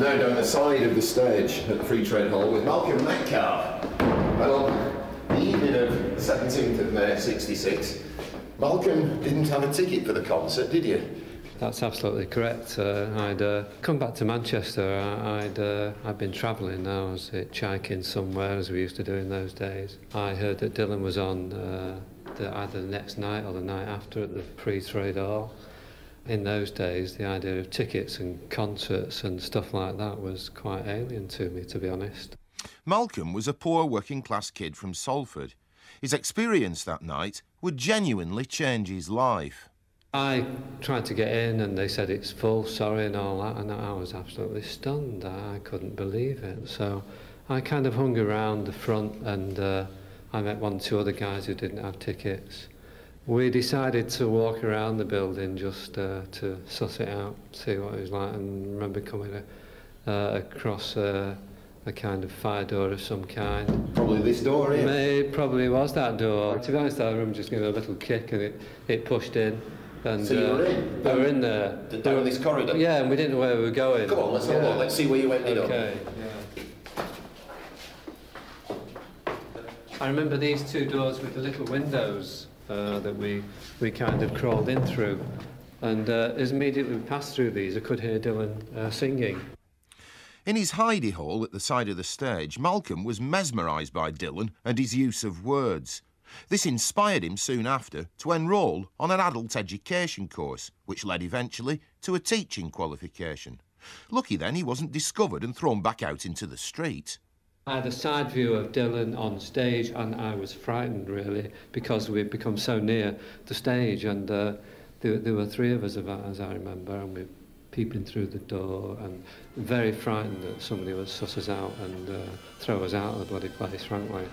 now down the side of the stage at the Free Trade Hall with Malcolm Metcalf. Well, the evening of the seventeenth of May sixty-six, Malcolm didn't have a ticket for the concert, did you? That's absolutely correct. Uh, I'd uh, come back to Manchester. I, I'd uh, I'd been travelling. I was hitchhiking somewhere, as we used to do in those days. I heard that Dylan was on uh, the, either the next night or the night after at the Free Trade Hall. In those days, the idea of tickets and concerts and stuff like that was quite alien to me, to be honest. Malcolm was a poor working-class kid from Salford. His experience that night would genuinely change his life. I tried to get in and they said it's full, sorry, and all that, and I was absolutely stunned. I couldn't believe it. So I kind of hung around the front and uh, I met one or two other guys who didn't have tickets. We decided to walk around the building just uh, to suss it out, see what it was like, and remember coming uh, across uh, a kind of fire door of some kind. Probably this door here? It probably was that door. To be honest, I remember just giving a little kick and it, it pushed in. And, so you uh, were in? We were in there. Down this corridor? Yeah, and we didn't know where we were going. Come on, let's have a yeah. look. Let's see where you ended okay. up. Yeah. I remember these two doors with the little windows uh, that we, we kind of crawled in through. And uh, as immediately we passed through these, I could hear Dylan uh, singing. In his hidey hole at the side of the stage, Malcolm was mesmerised by Dylan and his use of words. This inspired him soon after to enrol on an adult education course, which led eventually to a teaching qualification. Lucky then he wasn't discovered and thrown back out into the street. I had a side view of Dylan on stage and I was frightened really because we'd become so near the stage and uh, there, there were three of us as I remember and we were peeping through the door and very frightened that somebody would suss us out and uh, throw us out of the bloody place, frankly.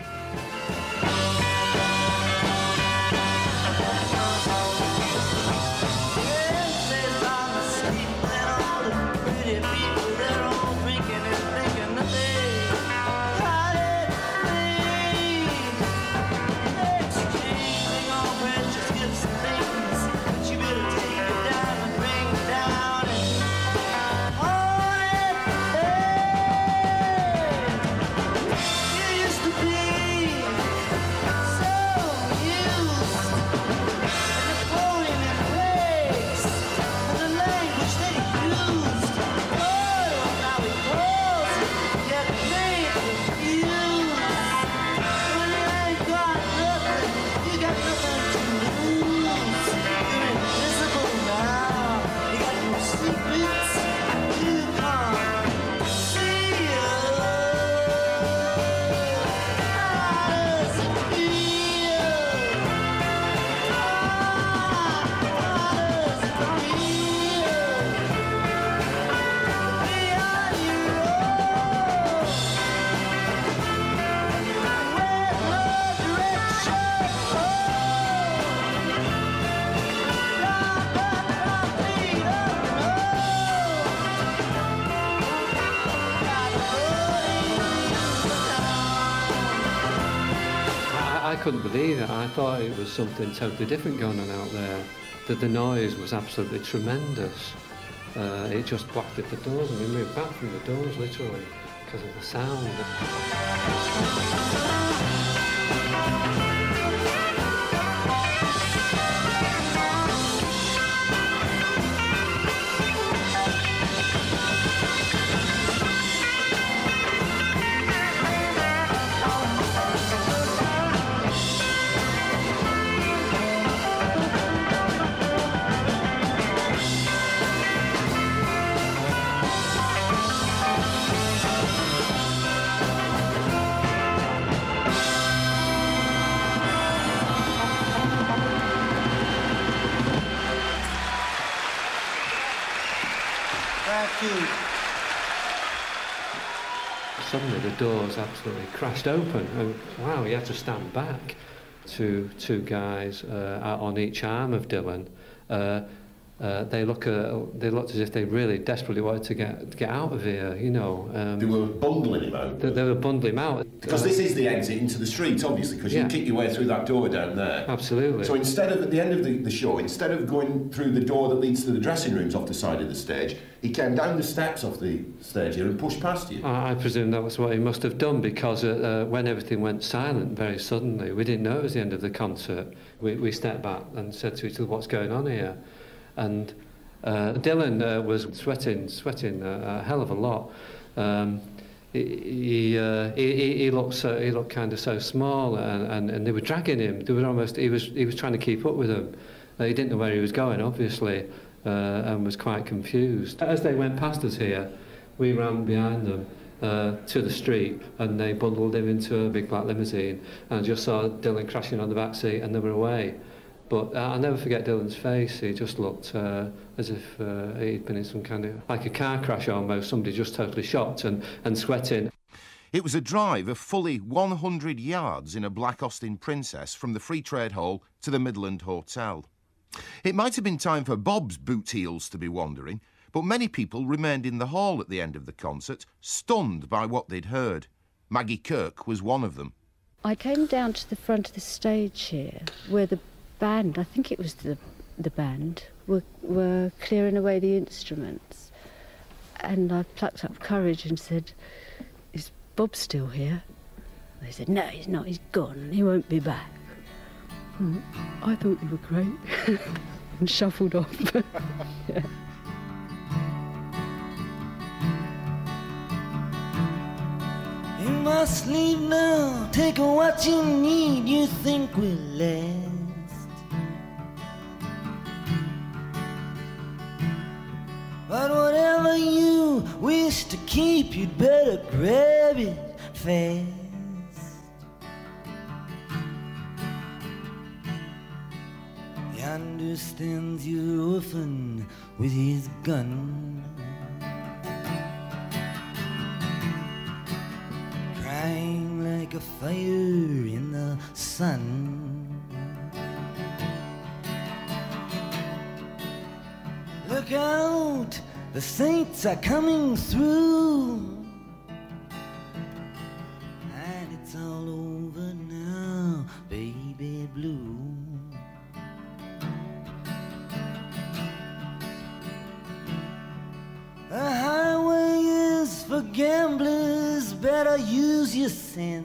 I couldn't believe it. I thought it was something totally different going on out there. That the noise was absolutely tremendous. Uh, it just blocked at the doors and we moved back from the doors literally because of the sound. Suddenly the doors absolutely crashed open and wow, you had to stand back. Two, two guys uh, out on each arm of Dylan. Uh, uh, they, look, uh, they looked as if they really desperately wanted to get, get out of here, you know. Um, they were bundling him out? They, they were bundling him out. Because uh, this is the exit into the street, obviously, because yeah. you kick your way through that door down there. Absolutely. So instead of, at the end of the, the show, instead of going through the door that leads to the dressing rooms off the side of the stage, he came down the steps off the stage here and pushed past you? I, I presume that was what he must have done, because uh, uh, when everything went silent very suddenly, we didn't know it was the end of the concert. We, we stepped back and said to each other, what's going on here? And uh, Dylan uh, was sweating, sweating a, a hell of a lot. Um, he, he, uh, he, he looked so, he looked kind of so small, and, and, and they were dragging him. They were almost, he was, he was trying to keep up with them. Uh, he didn't know where he was going, obviously, uh, and was quite confused. As they went past us here, we ran behind them uh, to the street, and they bundled him into a big black limousine, and I just saw Dylan crashing on the back seat, and they were away. But uh, I'll never forget Dylan's face. He just looked uh, as if uh, he'd been in some kind of, like a car crash almost, somebody just totally shocked and, and sweating. It was a drive of fully one hundred yards in a black Austin Princess from the Free Trade Hall to the Midland Hotel. It might have been time for Bob's boot heels to be wandering, but many people remained in the hall at the end of the concert, stunned by what they'd heard. Maggie Kirk was one of them. I came down to the front of the stage here, where the band, I think it was the, the band, were, were clearing away the instruments. And I plucked up courage and said, is Bob still here? They said, no, he's not, he's gone, he won't be back. Mm, I thought you were great, and shuffled off. Yeah. You must leave now, take what you need, you think will last. But whatever you wish to keep, you'd better grab it fast. Yonder stands your orphan with his gun, crying like a fire in the sun. Look out, the saints are coming through, and it's all over now, baby blue. The highway is for gamblers, better use your sense.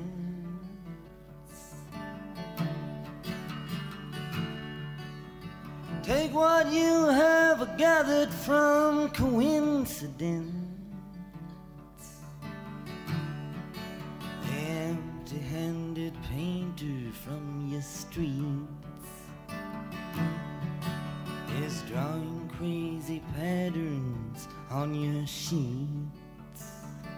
Take what you have gathered from coincidence. Empty-handed painter from your streets is drawing crazy patterns on your sheets.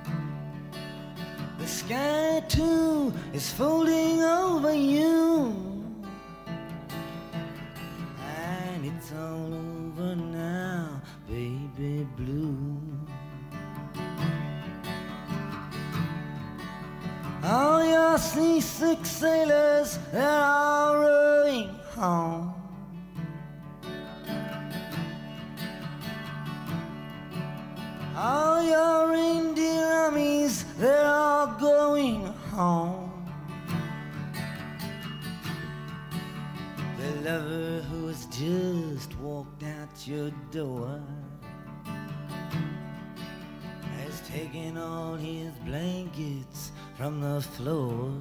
The sky too is folding over you, and it's all over now, baby blue. All your seasick sailors that are rowing home, all your reindeer armies, they're all going home. The lover who has just walked out your door has taken all his blankets from the floor.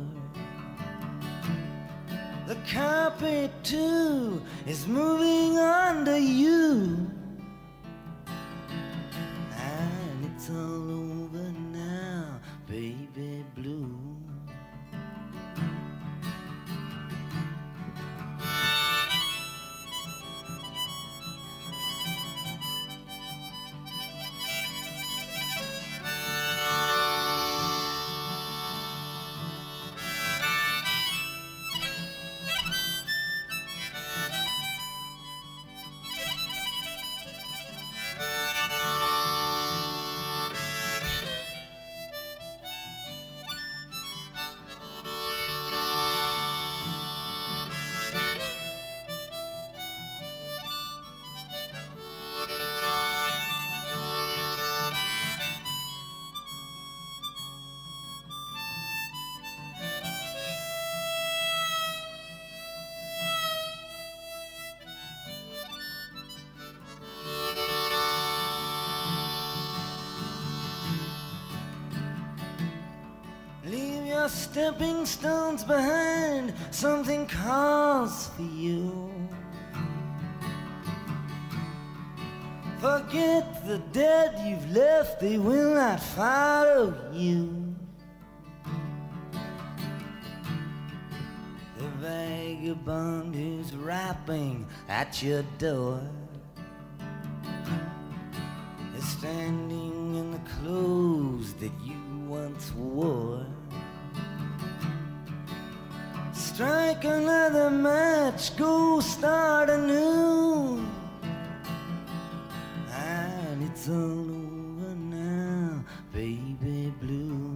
The carpet too is moving under you, and it's all over now, baby blue. are stepping stones behind, something calls for you. Forget the dead you've left, they will not follow you. The vagabond who's rapping at your door is standing in the clothes that you once wore. Strike another match, go start anew. And it's all over now, baby blue.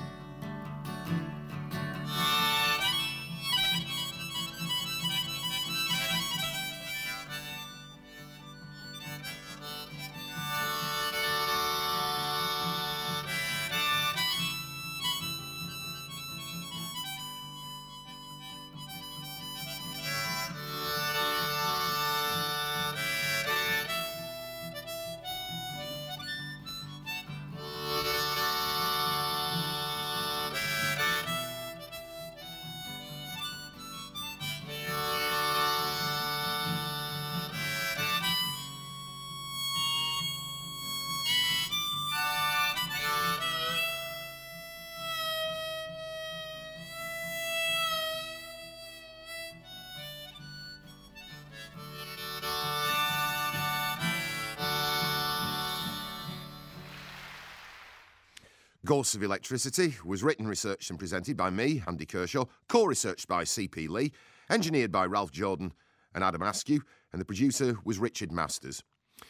Ghosts of Electricity was written, researched and presented by me, Andy Kershaw, co-researched by C P Lee, engineered by Ralph Jordan and Adam Askew, and the producer was Richard Masters.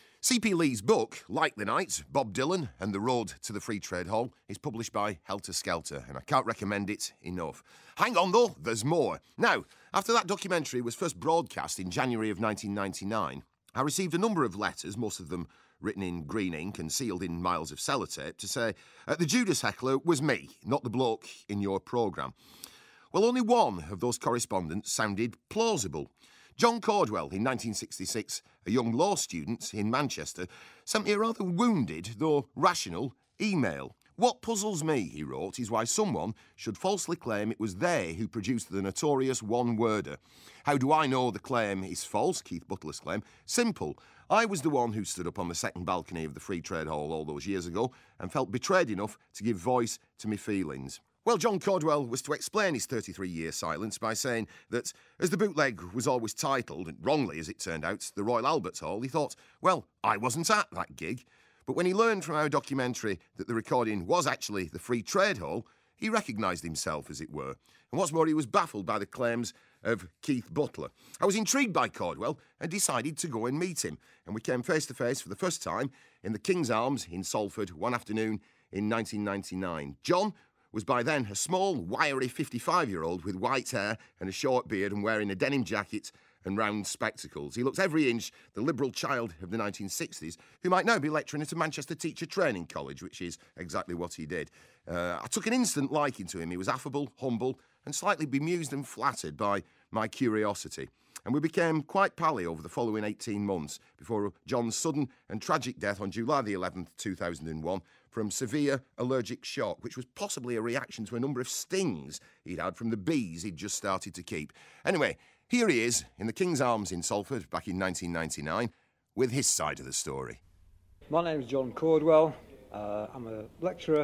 C P Lee's book, Like the Night, Bob Dylan and the Road to the Free Trade Hall, is published by Helter Skelter, and I can't recommend it enough. Hang on though, there's more. Now, after that documentary was first broadcast in January of nineteen ninety-nine, I received a number of letters, most of them written in green ink and sealed in miles of sellotape, to say uh, the Judas heckler was me, not the bloke in your programme. Well, only one of those correspondents sounded plausible. John Cordwell, in nineteen sixty-six, a young law student in Manchester, sent me a rather wounded, though rational, email. What puzzles me, he wrote, is why someone should falsely claim it was they who produced the notorious one-worder. How do I know the claim is false, Keith Butler's claim? Simple. I was the one who stood up on the second balcony of the Free Trade Hall all those years ago and felt betrayed enough to give voice to my feelings. Well, John Cordwell was to explain his thirty-three-year silence by saying that, as the bootleg was always titled, and wrongly as it turned out, the Royal Albert Hall, he thought, well, I wasn't at that gig. But when he learned from our documentary that the recording was actually the Free Trade Hall, he recognised himself, as it were. And what's more, he was baffled by the claims of Keith Butler. I was intrigued by Cordwell and decided to go and meet him. And we came face to face for the first time in the King's Arms in Salford one afternoon in nineteen ninety-nine. John was by then a small, wiry fifty-five-year-old with white hair and a short beard and wearing a denim jacket and round spectacles. He looked every inch the liberal child of the nineteen sixties, who might now be lecturing at a Manchester Teacher Training College, which is exactly what he did. Uh, I took an instant liking to him. He was affable, humble, and slightly bemused and flattered by my curiosity. And we became quite pally over the following eighteen months before John's sudden and tragic death on July the eleventh, two thousand one, from severe allergic shock, which was possibly a reaction to a number of stings he'd had from the bees he'd just started to keep. Anyway, here he is in the King's Arms in Salford back in nineteen ninety-nine with his side of the story. My name's John Cordwell. Uh, I'm a lecturer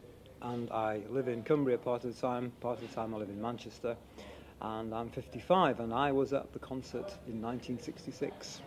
and I live in Cumbria part of the time. Part of the time I live in Manchester. And I'm fifty-five, and I was at the concert in nineteen sixty-six.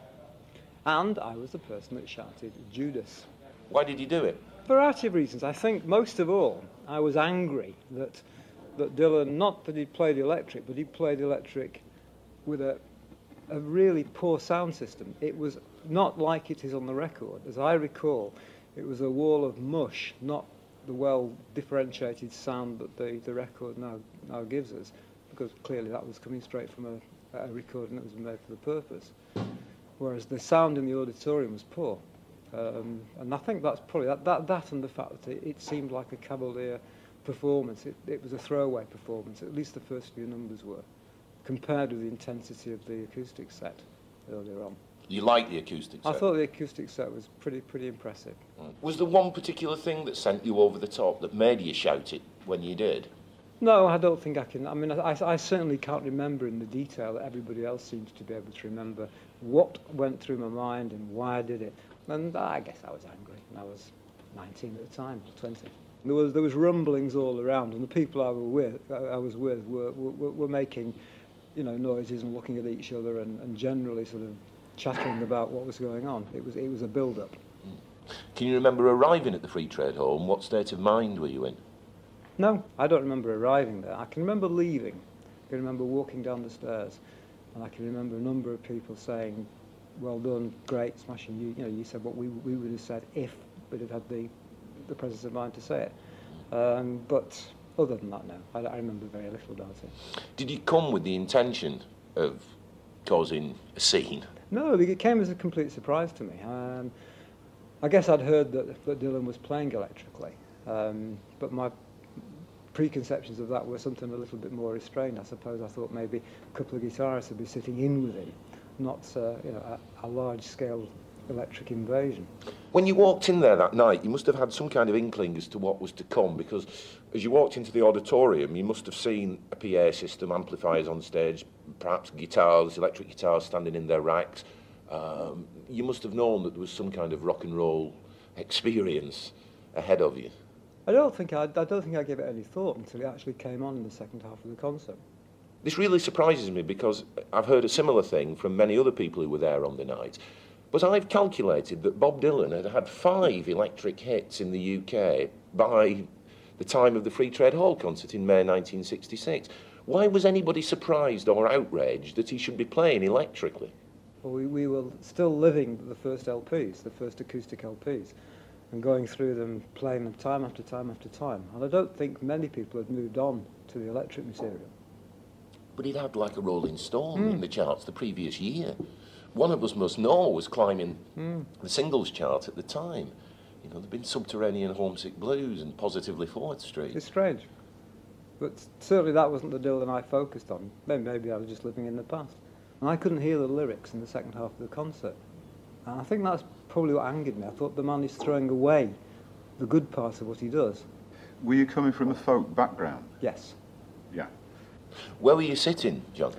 And I was the person that shouted Judas. Why did you do it? A variety of reasons. I think most of all, I was angry that that Dylan, not that he played electric, but he played electric with a, a really poor sound system. It was not like it is on the record. As I recall, it was a wall of mush, not the well-differentiated sound that the, the record now, now gives us, because clearly that was coming straight from a, a recording that was made for the purpose. Whereas the sound in the auditorium was poor. Um, and I think that's probably, that, that, that and the fact that it, it seemed like a cavalier performance. It, it was a throwaway performance, at least the first few numbers were, compared with the intensity of the acoustic set earlier on. You liked the acoustic set? I thought the acoustic set was pretty, pretty impressive. Was there one particular thing that sent you over the top, that made you shout it when you did? No, I don't think I can. I mean, I, I certainly can't remember in the detail that everybody else seems to be able to remember what went through my mind and why I did it. And I guess I was angry, and I was nineteen at the time, or twenty. There was there was rumblings all around, and the people I were with, I was with, were were, were making, you know, noises and looking at each other, and, and generally sort of chattering about what was going on. It was it was a build-up. Can you remember arriving at the Free Trade Hall, and what state of mind were you in? No, I don't remember arriving there. I can remember leaving. I can remember walking down the stairs, and I can remember a number of people saying, "Well done, great, smashing." You, you know, you said what we we would have said if we'd have had the the presence of mind to say it. Um, but other than that, no, I, I remember very little about it. Did you come with the intention of causing a scene? No, it came as a complete surprise to me. Um, I guess I'd heard that, that Dylan was playing electrically, um, but my preconceptions of that were something a little bit more restrained. I suppose I thought maybe a couple of guitarists would be sitting in with him, not uh, you know, a, a large-scale electric invasion. When you walked in there that night, you must have had some kind of inkling as to what was to come, because as you walked into the auditorium, you must have seen a P A system, amplifiers on stage, perhaps guitars, electric guitars standing in their racks. Um, you must have known that there was some kind of rock and roll experience ahead of you. I don't think I, I don't think I gave it any thought until it actually came on in the second half of the concert. This really surprises me, because I've heard a similar thing from many other people who were there on the night. But I've calculated that Bob Dylan had had five electric hits in the U K by the time of the Free Trade Hall concert in May nineteen sixty-six. Why was anybody surprised or outraged that he should be playing electrically? Well, we, we were still living the first L Ps, the first acoustic L Ps, and going through them, playing them time after time after time. And I don't think many people had moved on to the electric material. But he'd had like a Rolling Stone Mm. in the charts the previous year. One of us must know was climbing Mm. the singles chart at the time. You know, there'd been Subterranean Homesick Blues and Positively Fourth Street. It's strange. But certainly that wasn't the Dylan I focused on. Maybe, maybe I was just living in the past. And I couldn't hear the lyrics in the second half of the concert. And I think that's probably what angered me. I thought the man is throwing away the good part of what he does. Were you coming from a folk background? Yes. Yeah. Where were you sitting, John?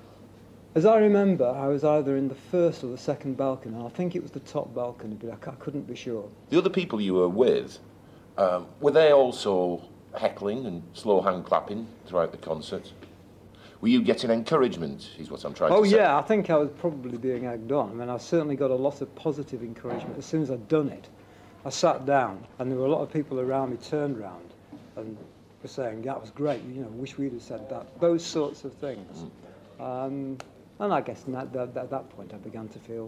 As I remember, I was either in the first or the second balcony. I think it was the top balcony, but I, c- I couldn't be sure. The other people you were with, um, were they also heckling and slow hand clapping throughout the concert? Were you getting encouragement, is what I'm trying Oh to say? yeah, I think I was probably being egged on. I mean, I certainly got a lot of positive encouragement as soon as I'd done it. I sat down, and there were a lot of people around me turned round and were saying, "That was great. You know, wish we'd have said that." Those sorts of things. Mm. Um, and I guess at that, at that point I began to feel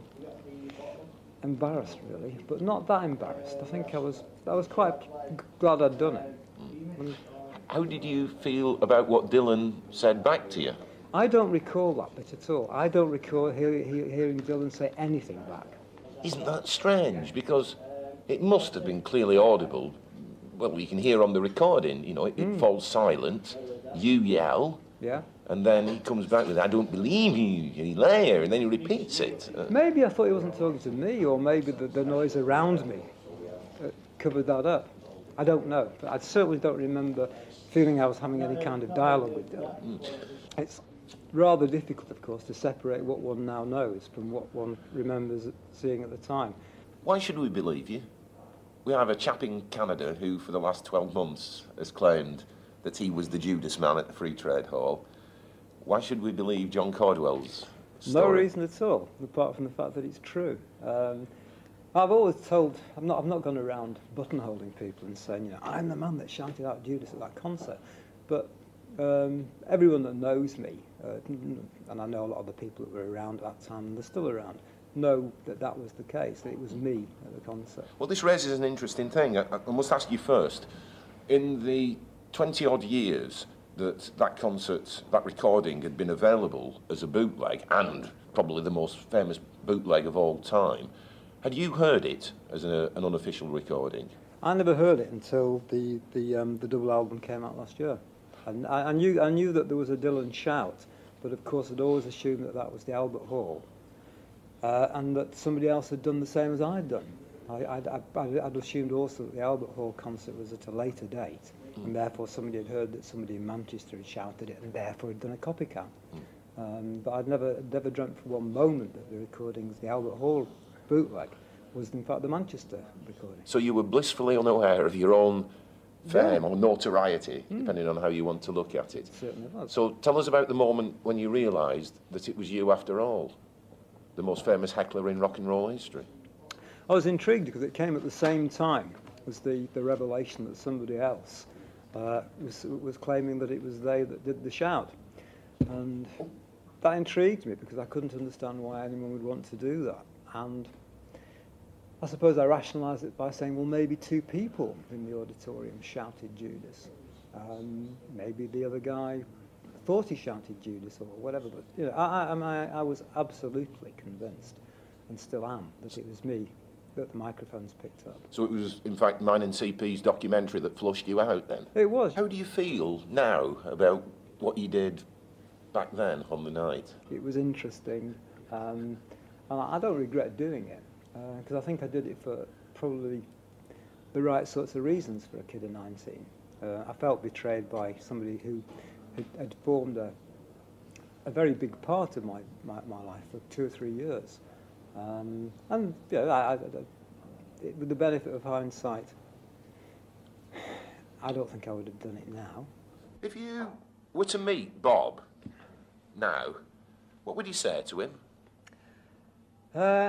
embarrassed, really, but not that embarrassed. I think I was I was quite g- glad I'd done it. Mm. How did you feel about what Dylan said back to you? I don't recall that bit at all. I don't recall hear, hear, hearing Dylan say anything back. Isn't that strange? Because it must have been clearly audible. Well, you can hear on the recording, you know, it, it Mm. falls silent, you yell, Yeah. and then he comes back with, "I don't believe you, you liar," and then he repeats it. Uh, Maybe I thought he wasn't talking to me, or maybe the, the noise around me uh, covered that up. I don't know, but I certainly don't remember feeling I was having any kind of dialogue with Dylan. Mm. It's rather difficult, of course, to separate what one now knows from what one remembers seeing at the time. Why should we believe you? We have a chap in Canada who, for the last twelve months, has claimed that he was the Judas man at the Free Trade Hall. Why should we believe John Cordwell's story? No reason at all, apart from the fact that it's true. Um, I've always told, I'm not, I've not gone around buttonholing people and saying, you know, I'm the man that shouted out Judas at that concert. But um, everyone that knows me, uh, and I know a lot of the people that were around at that time, and they're still around, know that that was the case, that it was me at the concert. Well, this raises an interesting thing. I, I must ask you first. In the twenty-odd years that that concert, that recording had been available as a bootleg, and probably the most famous bootleg of all time, had you heard it as a, an unofficial recording? I never heard it until the the, um, the double album came out last year. And I, I knew I knew that there was a Dylan shout, but of course I'd always assumed that that was the Albert Hall, uh, and that somebody else had done the same as I'd done. I, I'd, I'd, I'd assumed also that the Albert Hall concert was at a later date, mm. and therefore somebody had heard that somebody in Manchester had shouted it, and therefore had done a copycat. Mm. Um, but I'd never, never dreamt for one moment that the recordings, the Albert Hall bootleg, was in fact the Manchester recording. So you were blissfully unaware of your own fame yeah. or notoriety, mm. depending on how you want to look at it. Certainly was. So tell us about the moment when you realised that it was you after all, the most famous heckler in rock and roll history. I was intrigued because it came at the same time as the, the revelation that somebody else uh, was, was claiming that it was they that did the shout. And that intrigued me because I couldn't understand why anyone would want to do that. And I suppose I rationalised it by saying, well, maybe two people in the auditorium shouted Judas. Um, maybe the other guy thought he shouted Judas or whatever. But you know, I, I, I was absolutely convinced, and still am, that it was me that the microphones picked up. So it was, in fact, mine and C P's documentary that flushed you out then? It was. How do you feel now about what you did back then on the night? It was interesting, um, and I don't regret doing it, because uh, I think I did it for probably the right sorts of reasons for a kid of nineteen. Uh, I felt betrayed by somebody who had, had formed a, a very big part of my, my, my life for two or three years. Um, and you know, I, I, it, with the benefit of hindsight, I don't think I would have done it now. If you were to meet Bob now, what would you say to him? Uh,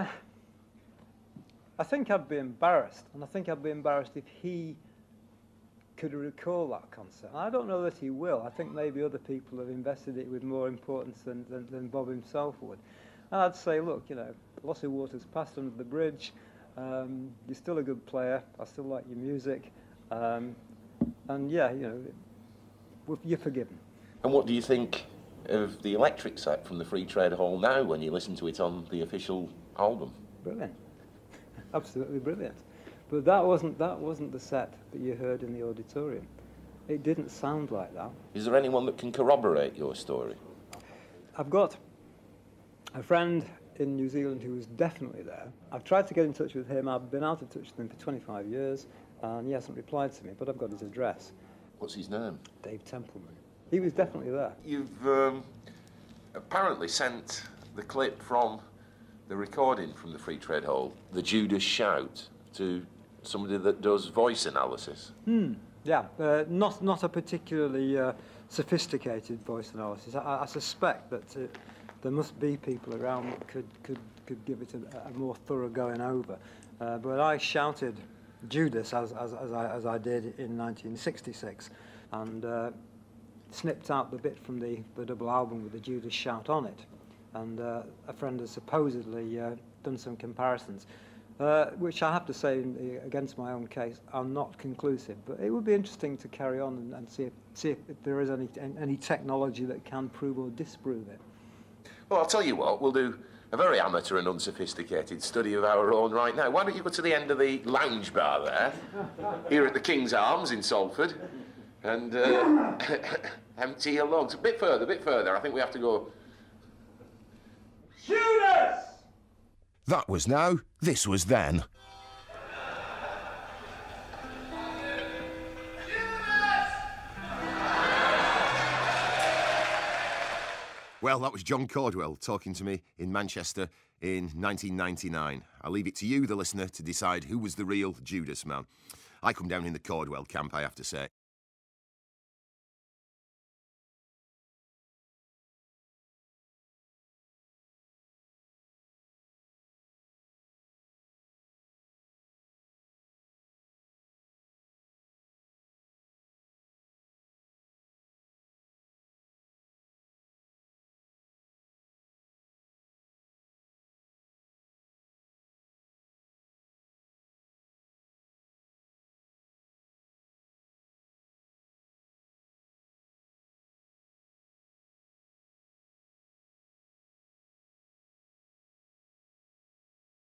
I think I'd be embarrassed, and I think I'd be embarrassed if he could recall that concert. And I don't know that he will. I think maybe other people have invested it with more importance than, than, than Bob himself would. And I'd say, look, you know, lots of water's passed under the bridge. Um, you're still a good player. I still like your music. Um, and yeah, you know, you're forgiven. And what do you think of the electric set from the Free Trade Hall now when you listen to it on the official album? Brilliant. Absolutely brilliant. But that wasn't, that wasn't the set that you heard in the auditorium. It didn't sound like that. Is there anyone that can corroborate your story? I've got a friend in New Zealand who was definitely there. I've tried to get in touch with him. I've been out of touch with him for twenty-five years, and he hasn't replied to me, but I've got his address. What's his name? Dave Templeman. He was definitely there. You've um, apparently sent the clip from the recording from the Free Trade Hall, the Judas shout, to somebody that does voice analysis. Hmm. Yeah, uh, not not a particularly uh, sophisticated voice analysis. I, I suspect that uh, there must be people around that could could could give it a, a more thorough going over. Uh, but I shouted Judas as as as I, as I did in nineteen sixty-six, and uh, snipped out the bit from the the double album with the Judas shout on it. And uh, a friend has supposedly uh, done some comparisons, uh, which I have to say, in the, against my own case, are not conclusive. But it would be interesting to carry on and, and see if, see if, if there is any any technology that can prove or disprove it. Well, I'll tell you what, we'll do a very amateur and unsophisticated study of our own right now. Why don't you go to the end of the lounge bar there, here at the King's Arms in Salford, and uh, empty your lungs. A bit further, a bit further. I think we have to go... Judas! That was now, this was then. Well, that was John Cordwell talking to me in Manchester in nineteen ninety-nine. I'll leave it to you, the listener, to decide who was the real Judas man. I come down in the Cordwell camp, I have to say.